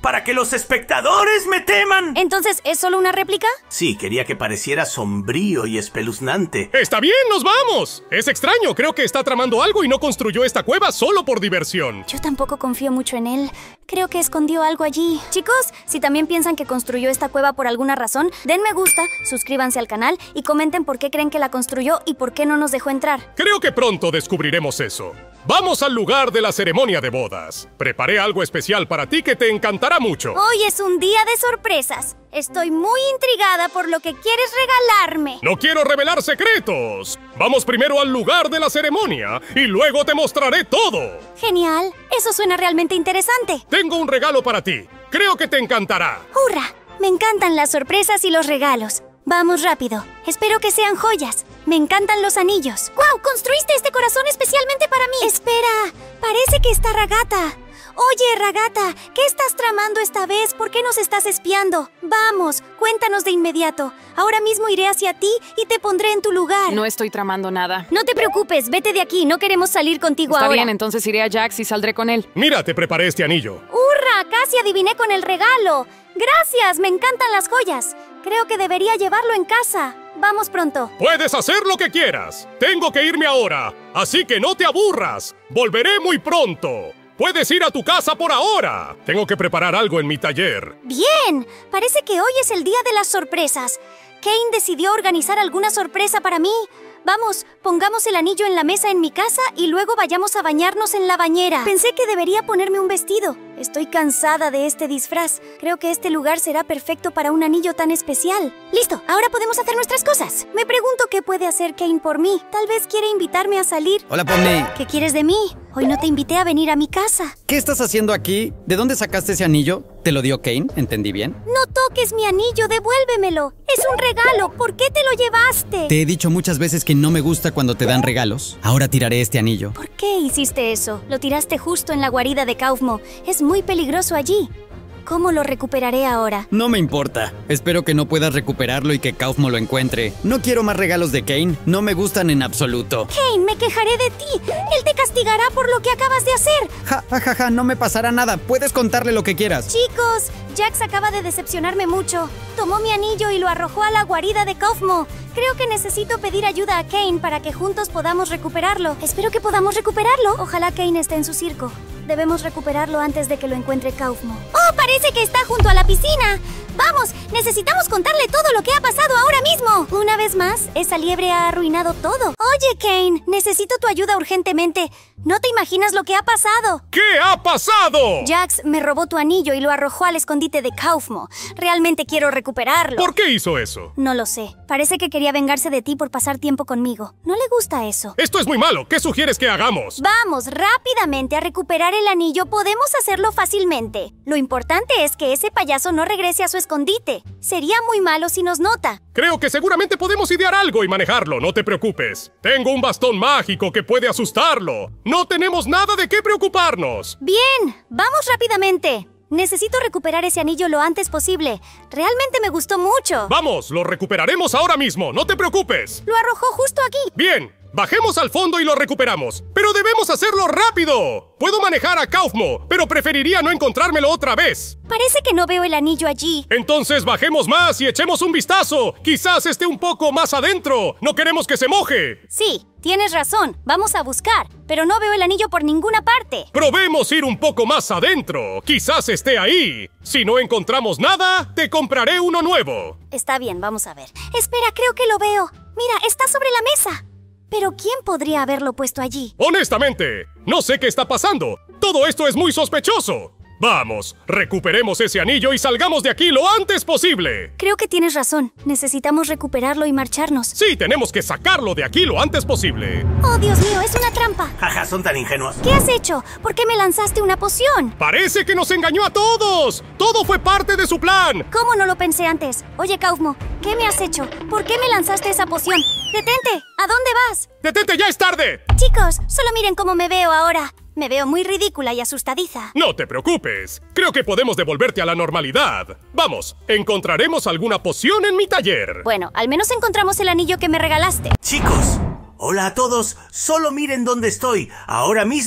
para que los espectadores me teman. ¿Entonces es solo una réplica? Sí, quería que pareciera sombrío y espeluznante. Está bien, nos vamos. Es extraño, creo que está tramando algo y no construyó esta cueva solo por diversión. Yo tampoco confío mucho en él. Creo que escondió algo allí. Chicos, si también piensan que construyó esta cueva por alguna razón, den me gusta, suscríbanse al canal y comenten por qué creen que la construyó y por qué no nos dejó entrar. Creo que pronto descubriremos eso. Vamos al lugar de la ceremonia de bodas. Preparé algo especial para ti que te encantará mucho. Hoy es un día de sorpresas. Estoy muy intrigada por lo que quieres regalarme. No quiero revelar secretos. Vamos primero al lugar de la ceremonia y luego te mostraré todo. Genial. Eso suena realmente interesante. Tengo un regalo para ti. Creo que te encantará. ¡Hurra! Me encantan las sorpresas y los regalos. Vamos rápido. Espero que sean joyas. Me encantan los anillos. ¡Guau! ¡Construiste este corazón especialmente para mí! Espera, parece que está Ragata. Oye, Ragata, ¿qué estás tramando esta vez? ¿Por qué nos estás espiando? Vamos, cuéntanos de inmediato. Ahora mismo iré hacia ti y te pondré en tu lugar. No estoy tramando nada. No te preocupes, vete de aquí. No queremos salir contigo Está ahora. bien, entonces iré a Jax y saldré con él. Mira, te preparé este anillo. ¡Hurra! Casi adiviné con el regalo. Gracias, me encantan las joyas. Creo que debería llevarlo en casa. Vamos pronto. Puedes hacer lo que quieras. Tengo que irme ahora, así que no te aburras. Volveré muy pronto. Puedes ir a tu casa por ahora. Tengo que preparar algo en mi taller. Bien, parece que hoy es el día de las sorpresas. Kane decidió organizar alguna sorpresa para mí. Vamos, pongamos el anillo en la mesa en mi casa y luego vayamos a bañarnos en la bañera. Pensé que debería ponerme un vestido. Estoy cansada de este disfraz. Creo que este lugar será perfecto para un anillo tan especial. Listo, ahora podemos hacer nuestras cosas. Me pregunto qué puede hacer Kane por mí. Tal vez quiere invitarme a salir. Hola, Pomni. ¿Qué quieres de mí? Hoy no te invité a venir a mi casa. ¿Qué estás haciendo aquí? ¿De dónde sacaste ese anillo? ¿Te lo dio Kane? ¿Entendí bien? No toques mi anillo, devuélvemelo. Es un regalo. ¿Por qué te lo llevaste? Te he dicho muchas veces que no me gusta cuando te dan regalos. Ahora tiraré este anillo. ¿Por qué hiciste eso? Lo tiraste justo en la guarida de Kaufmo. Es muy peligroso allí. ¿Cómo lo recuperaré ahora? No me importa. Espero que no puedas recuperarlo y que Kaufmo lo encuentre. No quiero más regalos de Kane. No me gustan en absoluto. Kane, me quejaré de ti. Él te castigará por lo que acabas de hacer. Ja, ja, ja, ja, no me pasará nada. Puedes contarle lo que quieras. Chicos, Jax acaba de decepcionarme mucho. Tomó mi anillo y lo arrojó a la guarida de Kaufmo. Creo que necesito pedir ayuda a Kane para que juntos podamos recuperarlo. Espero que podamos recuperarlo. Ojalá Kane esté en su circo. Debemos recuperarlo antes de que lo encuentre Kaufmo. ¡Oh, parece que está junto a la piscina! ¡Vamos! Necesitamos contarle todo lo que ha pasado ahora mismo. Una vez más, esa liebre ha arruinado todo. Oye, Kane, necesito tu ayuda urgentemente. No te imaginas lo que ha pasado. ¿Qué ha pasado? Jax me robó tu anillo y lo arrojó al escondite de Kaufmo. Realmente quiero recuperarlo. ¿Por qué hizo eso? No lo sé. Parece que quería vengarse de ti por pasar tiempo conmigo. No le gusta eso. Esto es muy malo. ¿Qué sugieres que hagamos? Vamos rápidamente a recuperar el anillo. Podemos hacerlo fácilmente. Lo importante es que ese payaso no regrese a su escondite. Sería muy malo si nos nota. Creo que seguramente podemos idear algo y manejarlo. No te preocupes. Tengo un bastón mágico que puede asustarlo. No tenemos nada de qué preocuparnos. Bien, vamos rápidamente. Necesito recuperar ese anillo lo antes posible. Realmente me gustó mucho. Vamos, lo recuperaremos ahora mismo. No te preocupes. Lo arrojó justo aquí. Bien, bajemos al fondo y lo recuperamos. Pero debemos hacerlo rápido. Puedo manejar a Kaufmo, pero preferiría no encontrármelo otra vez. Parece que no veo el anillo allí. Entonces bajemos más y echemos un vistazo. Quizás esté un poco más adentro. No queremos que se moje. Sí, tienes razón. Vamos a buscar, pero no veo el anillo por ninguna parte. Probemos ir un poco más adentro. Quizás esté ahí. Si no encontramos nada, te compraré uno nuevo. Está bien, vamos a ver. Espera, creo que lo veo. Mira, está sobre la mesa. ¿Pero quién podría haberlo puesto allí? Honestamente, no sé qué está pasando. Todo esto es muy sospechoso. Vamos, recuperemos ese anillo y salgamos de aquí lo antes posible. Creo que tienes razón. Necesitamos recuperarlo y marcharnos. Sí, tenemos que sacarlo de aquí lo antes posible. ¡Oh, Dios mío! ¡Es una trampa! Jaja, son tan ingenuos. ¿Qué has hecho? ¿Por qué me lanzaste una poción? Parece que nos engañó a todos. Todo fue parte de su plan. ¿Cómo no lo pensé antes? Oye, Kaufmo, ¿qué me has hecho? ¿Por qué me lanzaste esa poción? ¡Detente! ¿A dónde vas? ¡Detente, ya es tarde! Chicos, solo miren cómo me veo ahora. Me veo muy ridícula y asustadiza. No te preocupes. Creo que podemos devolverte a la normalidad. Vamos, encontraremos alguna poción en mi taller. Bueno, al menos encontramos el anillo que me regalaste. Chicos, hola a todos. Solo miren dónde estoy. Ahora mismo.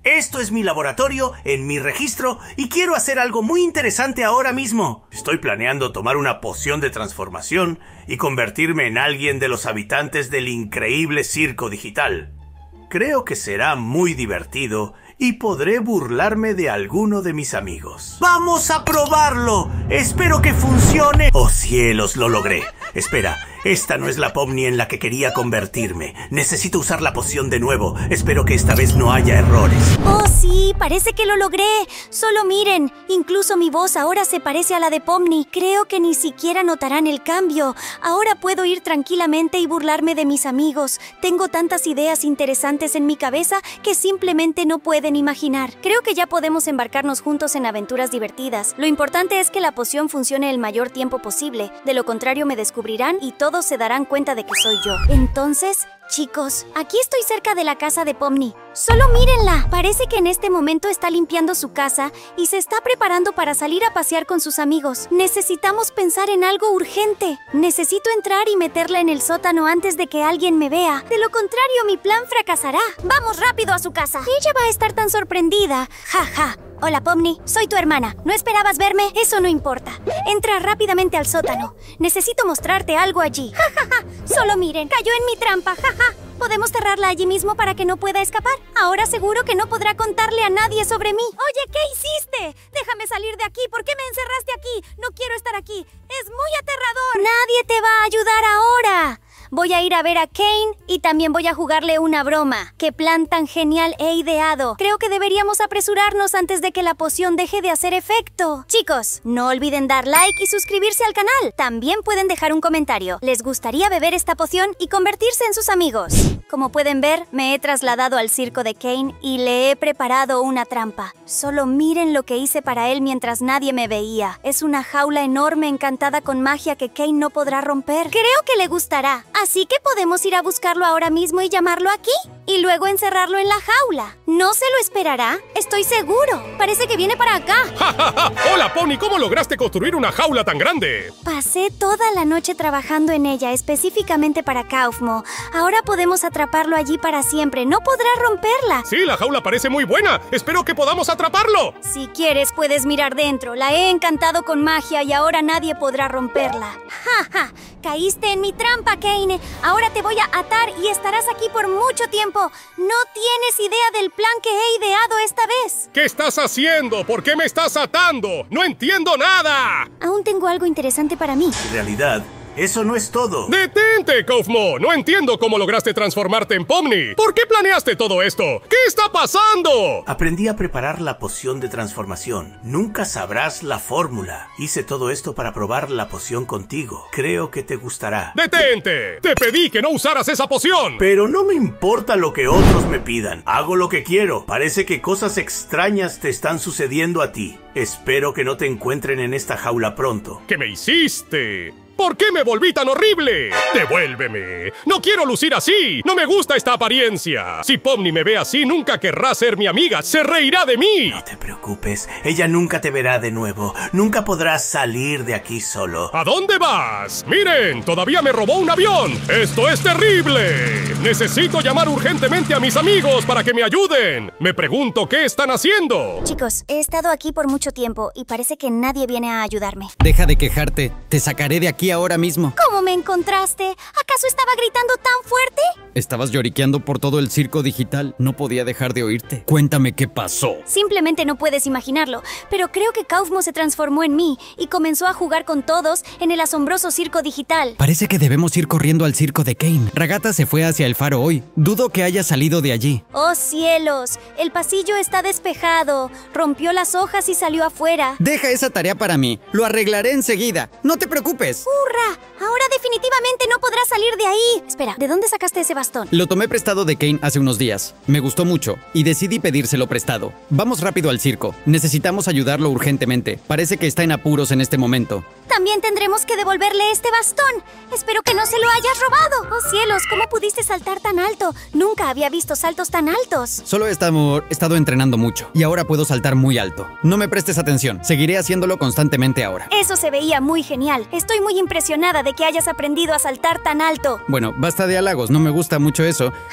Esto es mi laboratorio, en mi registro, y quiero hacer algo muy interesante ahora mismo. Estoy planeando tomar una poción de transformación y convertirme en alguien de los habitantes del increíble circo digital. Creo que será muy divertido y podré burlarme de alguno de mis amigos. ¡Vamos a probarlo! ¡Espero que funcione! ¡Oh cielos, lo logré! Espera, esta no es la Pomni en la que quería convertirme. Necesito usar la poción de nuevo. Espero que esta vez no haya errores. ¡Oh, sí! Parece que lo logré. Solo miren, incluso mi voz ahora se parece a la de Pomni. Creo que ni siquiera notarán el cambio. Ahora puedo ir tranquilamente y burlarme de mis amigos. Tengo tantas ideas interesantes en mi cabeza que simplemente no pueden imaginar. Creo que ya podemos embarcarnos juntos en aventuras divertidas. Lo importante es que la poción funcione el mayor tiempo posible. De lo contrario me descubrirán y todos se darán cuenta de que soy yo. Entonces, chicos, aquí estoy cerca de la casa de Pomni. ¡Solo mírenla! Parece que en este momento está limpiando su casa y se está preparando para salir a pasear con sus amigos. Necesitamos pensar en algo urgente. Necesito entrar y meterla en el sótano antes de que alguien me vea. De lo contrario, mi plan fracasará. ¡Vamos rápido a su casa! Ella va a estar tan sorprendida. ¡Ja, ja! Hola, Pomni. Soy tu hermana. ¿No esperabas verme? Eso no importa. Entra rápidamente al sótano. Necesito mostrarte algo allí. ¡Ja, ja, ja! Solo miren. Cayó en mi trampa. ¡Ja, ja! ¿Podemos cerrarla allí mismo para que no pueda escapar? Ahora seguro que no podrá contarle a nadie sobre mí. Oye, ¿qué hiciste? Déjame salir de aquí. ¿Por qué me encerraste aquí? No quiero estar aquí. Es muy aterrador. Nadie te va a ayudar ahora. Voy a ir a ver a Caine y también voy a jugarle una broma. ¡Qué plan tan genial he ideado! Creo que deberíamos apresurarnos antes de que la poción deje de hacer efecto. Chicos, no olviden dar like y suscribirse al canal. También pueden dejar un comentario. ¿Les gustaría beber esta poción y convertirse en sus amigos? Como pueden ver, me he trasladado al circo de Caine y le he preparado una trampa. Solo miren lo que hice para él mientras nadie me veía. Es una jaula enorme encantada con magia que Caine no podrá romper. Creo que le gustará. Así que podemos ir a buscarlo ahora mismo y llamarlo aquí. Y luego encerrarlo en la jaula. ¿No se lo esperará? Estoy seguro. Parece que viene para acá. ¡Ja, ja, ja! ¡Hola, Pomni! ¿Cómo lograste construir una jaula tan grande? Pasé toda la noche trabajando en ella, específicamente para Kaufmo. Ahora podemos atraparlo allí para siempre. No podrá romperla. Sí, la jaula parece muy buena. Espero que podamos atraparlo. Si quieres, puedes mirar dentro. La he encantado con magia y ahora nadie podrá romperla. ¡Ja, ja! Caíste en mi trampa, Caine. Ahora te voy a atar y estarás aquí por mucho tiempo. No tienes idea del plan que he ideado esta vez. ¿Qué estás haciendo? ¿Por qué me estás atando? ¡No entiendo nada! Aún tengo algo interesante para mí. En realidad, eso no es todo. ¡Detente, Kaufmo! No entiendo cómo lograste transformarte en Pomni. ¿Por qué planeaste todo esto? ¿Qué está pasando? Aprendí a preparar la poción de transformación. Nunca sabrás la fórmula. Hice todo esto para probar la poción contigo. Creo que te gustará. ¡Detente! Te pedí que no usaras esa poción. Pero no me importa lo que otros me pidan. Hago lo que quiero. Parece que cosas extrañas te están sucediendo a ti. Espero que no te encuentren en esta jaula pronto. ¿Qué me hiciste? ¿Por qué me volví tan horrible? ¡Devuélveme! ¡No quiero lucir así! ¡No me gusta esta apariencia! Si Pomni me ve así, nunca querrá ser mi amiga. ¡Se reirá de mí! No te preocupes. Ella nunca te verá de nuevo. Nunca podrás salir de aquí solo. ¿A dónde vas? ¡Miren! ¡Todavía me robó un avión! ¡Esto es terrible! Necesito llamar urgentemente a mis amigos para que me ayuden. Me pregunto qué están haciendo. Chicos, he estado aquí por mucho tiempo y parece que nadie viene a ayudarme. Deja de quejarte. Te sacaré de aquí ahora mismo. ¿Cómo me encontraste? ¿Acaso estaba gritando tan fuerte? Estabas lloriqueando por todo el circo digital. No podía dejar de oírte. Cuéntame qué pasó. Simplemente no puedes imaginarlo, pero creo que Kaufmo se transformó en mí y comenzó a jugar con todos en el asombroso circo digital. Parece que debemos ir corriendo al circo de Caine. Ragata se fue hacia el faro hoy. Dudo que haya salido de allí. ¡Oh cielos! El pasillo está despejado. Rompió las hojas y salió afuera. Deja esa tarea para mí. Lo arreglaré enseguida. No te preocupes. ¡Hurra! Ahora definitivamente no podrás salir de ahí. Espera, ¿de dónde sacaste ese bastón? Lo tomé prestado de Caine hace unos días. Me gustó mucho y decidí pedírselo prestado. Vamos rápido al circo. Necesitamos ayudarlo urgentemente. Parece que está en apuros en este momento. También tendremos que devolverle este bastón. Espero que no se lo hayas robado. ¡Oh cielos! ¿Cómo pudiste saltar tan alto? Nunca había visto saltos tan altos. Solo he estado, he estado entrenando mucho y ahora puedo saltar muy alto. No me prestes atención. Seguiré haciéndolo constantemente ahora. Eso se veía muy genial. Estoy muy impresionada de que hayas aprendido a saltar tan alto. Bueno, basta de halagos. No me gusta mucho eso. Jaja.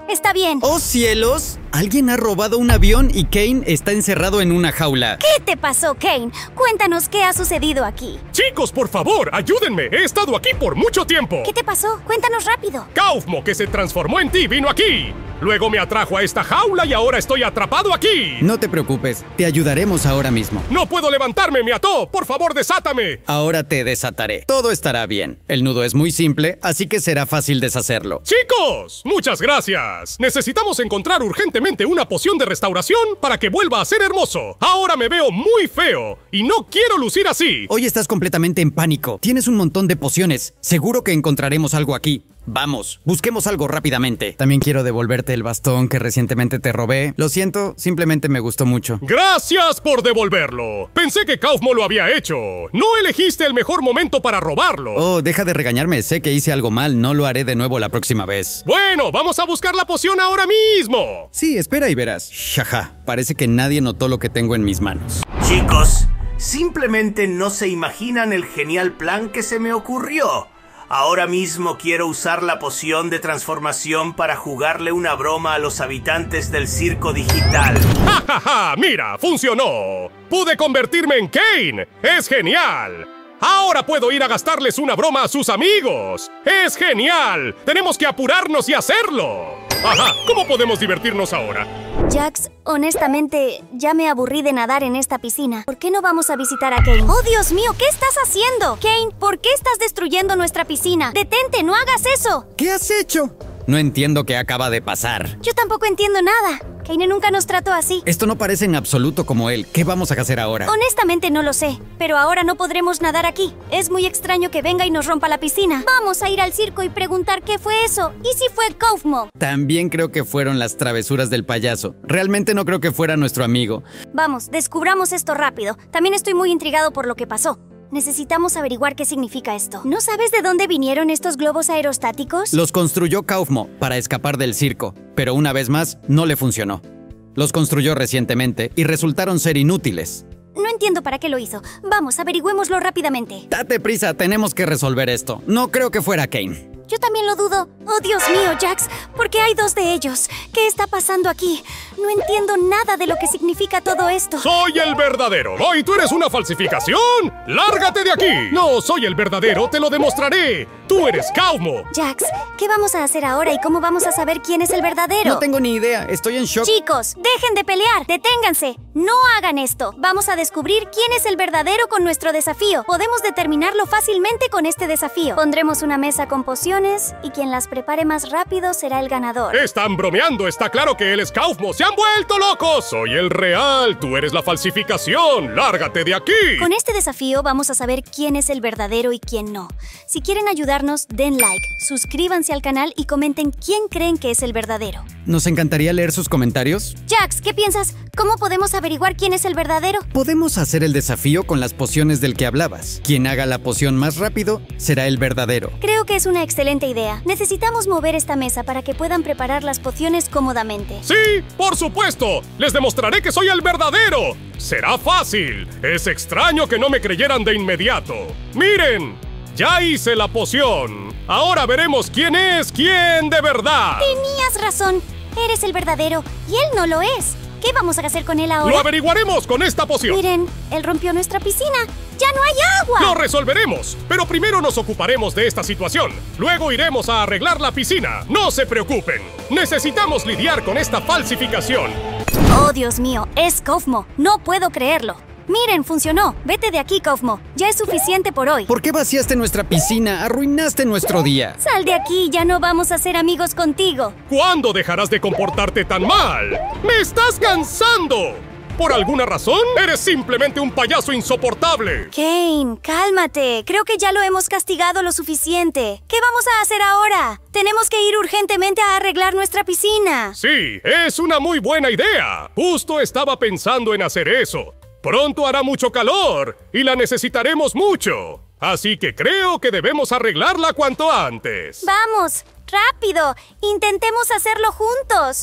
Está bien. ¡Oh, cielos! Alguien ha robado un avión y Kane está encerrado en una jaula. ¿Qué te pasó, Kane? Cuéntanos qué ha sucedido aquí. Chicos, por favor, ayúdenme. He estado aquí por mucho tiempo. ¿Qué te pasó? Cuéntanos rápido. Kaufmo, que se transformó en ti, vino aquí. Luego me atrajo a esta jaula y ahora estoy atrapado aquí. No te preocupes, te ayudaremos ahora mismo. No puedo levantarme, me ató. Por favor, desátame. Ahora te desataré. Todo estará bien. El nudo es muy simple, así que será fácil deshacerlo. Chicos, muchas gracias. Necesitamos encontrar urgentemente una poción de restauración para que vuelva a ser hermoso. Ahora me veo muy feo y no quiero lucir así. Hoy estás completamente en pánico. Tienes un montón de pociones. Seguro que encontraremos algo aquí. Vamos, busquemos algo rápidamente. También quiero devolverte el bastón que recientemente te robé. Lo siento, simplemente me gustó mucho. Gracias por devolverlo. Pensé que Kaufmo lo había hecho. No elegiste el mejor momento para robarlo. Oh, deja de regañarme. Sé que hice algo mal. No lo haré de nuevo la próxima vez. Bueno, vamos a buscar la poción ahora mismo. Sí, espera y verás. Jaja, parece que nadie notó lo que tengo en mis manos. Chicos, simplemente no se imaginan el genial plan que se me ocurrió. Ahora mismo quiero usar la poción de transformación para jugarle una broma a los habitantes del circo digital. ¡Ja, ja, ja! ¡Mira! ¡Funcionó! ¡Pude convertirme en Kane! ¡Es genial! ¡Ahora puedo ir a gastarles una broma a sus amigos! ¡Es genial! ¡Tenemos que apurarnos y hacerlo! ¡Ajá! ¿Cómo podemos divertirnos ahora? Jax, honestamente, ya me aburrí de nadar en esta piscina. ¿Por qué no vamos a visitar a Kane? ¡Oh, Dios mío! ¿Qué estás haciendo? Kane, ¿por qué estás destruyendo nuestra piscina? ¡Detente! ¡No hagas eso! ¿Qué has hecho? No entiendo qué acaba de pasar. Yo tampoco entiendo nada. Kane nunca nos trató así. Esto no parece en absoluto como él. ¿Qué vamos a hacer ahora? Honestamente no lo sé, pero ahora no podremos nadar aquí. Es muy extraño que venga y nos rompa la piscina. Vamos a ir al circo y preguntar qué fue eso. ¿Y si fue Kaufmo? También creo que fueron las travesuras del payaso. Realmente no creo que fuera nuestro amigo. Vamos, descubramos esto rápido. También estoy muy intrigado por lo que pasó. Necesitamos averiguar qué significa esto. ¿No sabes de dónde vinieron estos globos aerostáticos? Los construyó Kaufmo para escapar del circo, pero una vez más no le funcionó. Los construyó recientemente y resultaron ser inútiles. No entiendo para qué lo hizo. Vamos, averigüémoslo rápidamente. Date prisa, tenemos que resolver esto. No creo que fuera Kane. Yo también lo dudo. Oh, Dios mío, Jax, ¿por qué hay dos de ellos? ¿Qué está pasando aquí? No entiendo nada de lo que significa todo esto. ¡Soy el verdadero! ¡Oh, y tú eres una falsificación! ¡Lárgate de aquí! No, soy el verdadero, te lo demostraré. ¡Tú eres Kaufmo! Jax, ¿qué vamos a hacer ahora y cómo vamos a saber quién es el verdadero? No tengo ni idea, estoy en shock. Chicos, dejen de pelear, deténganse. No hagan esto. Vamos a descubrir quién es el verdadero con nuestro desafío. Podemos determinarlo fácilmente con este desafío. Pondremos una mesa con pociones y quien las prepare más rápido será el ganador. Están bromeando, está claro que él es Kaufmo. ¡Se han vuelto locos! Soy el real, tú eres la falsificación. ¡Lárgate de aquí! Con este desafío vamos a saber quién es el verdadero y quién no. Si quieren ayudarnos, den like, suscríbanse al canal y comenten quién creen que es el verdadero. Nos encantaría leer sus comentarios. Jax, ¿qué piensas? ¿Cómo podemos averiguar quién es el verdadero? Podemos hacer el desafío con las pociones del que hablabas. Quien haga la poción más rápido será el verdadero. Creo que es una excelente idea. Necesitamos mover esta mesa para que puedan preparar las pociones cómodamente. ¡Sí! ¡Por supuesto! ¡Les demostraré que soy el verdadero! ¡Será fácil! Es extraño que no me creyeran de inmediato. ¡Miren! ¡Ya hice la poción! Ahora veremos quién es quién de verdad. Tenías razón. Eres el verdadero y él no lo es. ¿Qué vamos a hacer con él ahora? ¡Lo averiguaremos con esta poción! Miren, él rompió nuestra piscina. ¡Ya no hay agua! ¡Lo resolveremos! Pero primero nos ocuparemos de esta situación. Luego iremos a arreglar la piscina. ¡No se preocupen! Necesitamos lidiar con esta falsificación. ¡Oh, Dios mío! Es Kaufmo. No puedo creerlo. Miren, funcionó. Vete de aquí, Kaufmo. Ya es suficiente por hoy. ¿Por qué vaciaste nuestra piscina? Arruinaste nuestro día. Sal de aquí, ya no vamos a ser amigos contigo. ¿Cuándo dejarás de comportarte tan mal? ¡Me estás cansando! ¿Por alguna razón? ¡Eres simplemente un payaso insoportable! Kane, cálmate. Creo que ya lo hemos castigado lo suficiente. ¿Qué vamos a hacer ahora? Tenemos que ir urgentemente a arreglar nuestra piscina. Sí, es una muy buena idea. Justo estaba pensando en hacer eso. Pronto hará mucho calor y la necesitaremos mucho. Así que creo que debemos arreglarla cuanto antes. ¡Vamos! ¡Rápido! Intentemos hacerlo juntos.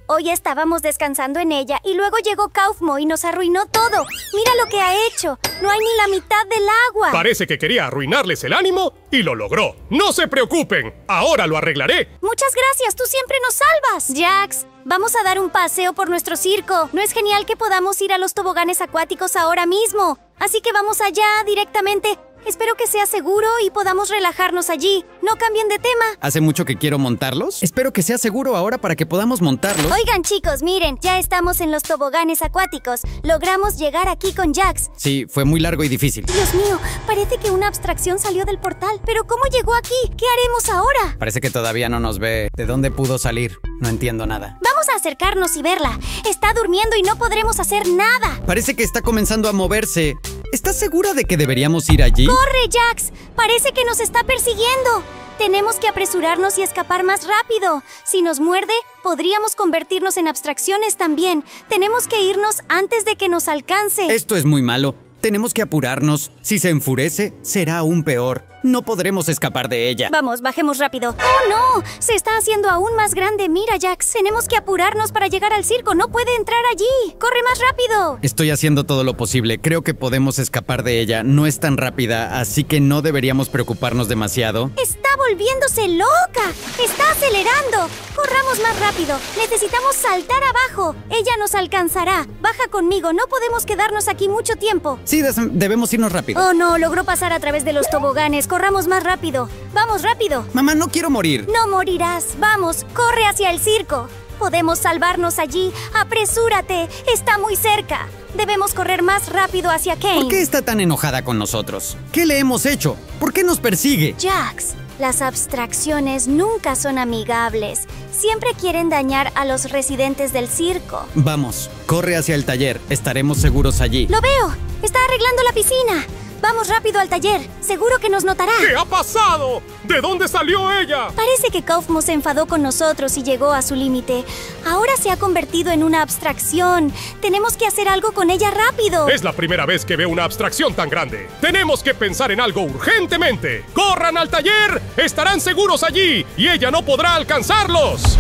Hoy estábamos descansando en ella y luego llegó Kaufmo y nos arruinó todo. Mira lo que ha hecho. No hay ni la mitad del agua. Parece que quería arruinarles el ánimo y lo logró. ¡No se preocupen! Ahora lo arreglaré. Muchas gracias, tú siempre nos salvas. Jax, vamos a dar un paseo por nuestro circo. ¿No es genial que podamos ir a los toboganes acuáticos ahora mismo? Así que vamos allá directamente. Espero que sea seguro y podamos relajarnos allí. No cambien de tema. ¿Hace mucho que quiero montarlos? Espero que sea seguro ahora para que podamos montarlos. Oigan, chicos, miren, ya estamos en los toboganes acuáticos. Logramos llegar aquí con Jax. Sí, fue muy largo y difícil. Dios mío, parece que una abstracción salió del portal. ¿Pero cómo llegó aquí? ¿Qué haremos ahora? Parece que todavía no nos ve. ¿De dónde pudo salir? No entiendo nada. Vamos a acercarnos y verla. Está durmiendo y no podremos hacer nada. Parece que está comenzando a moverse. ¿Estás segura de que deberíamos ir allí? ¡Corre, Jax! Parece que nos está persiguiendo. Tenemos que apresurarnos y escapar más rápido. Si nos muerde, podríamos convertirnos en abstracciones también. Tenemos que irnos antes de que nos alcance. Esto es muy malo. Tenemos que apurarnos. Si se enfurece, será aún peor. No podremos escapar de ella. Vamos, bajemos rápido. ¡Oh, no! Se está haciendo aún más grande. Mira, Jax. Tenemos que apurarnos para llegar al circo. No puede entrar allí. ¡Corre más rápido! Estoy haciendo todo lo posible. Creo que podemos escapar de ella. No es tan rápida, así que no deberíamos preocuparnos demasiado. ¡Está volviéndose loca! ¡Está acelerando! ¡Corramos más rápido! Necesitamos saltar abajo. Ella nos alcanzará. Baja conmigo. No podemos quedarnos aquí mucho tiempo. Sí, debemos irnos rápido. Oh, no. Logró pasar a través de los toboganes. Corramos más rápido. ¡Vamos, rápido! Mamá, no quiero morir. No morirás. Vamos, corre hacia el circo. Podemos salvarnos allí. ¡Apresúrate! Está muy cerca. Debemos correr más rápido hacia Kane. ¿Por qué está tan enojada con nosotros? ¿Qué le hemos hecho? ¿Por qué nos persigue? Jax, las abstracciones nunca son amigables. Siempre quieren dañar a los residentes del circo. Vamos, corre hacia el taller. Estaremos seguros allí. ¡Lo veo! Está arreglando la piscina. Vamos rápido al taller. Seguro que nos notará. ¿Qué ha pasado? ¿De dónde salió ella? Parece que Kaufmo se enfadó con nosotros y llegó a su límite. Ahora se ha convertido en una abstracción. Tenemos que hacer algo con ella rápido. Es la primera vez que veo una abstracción tan grande. Tenemos que pensar en algo urgentemente. ¡Corran al taller! Estarán seguros allí y ella no podrá alcanzarlos.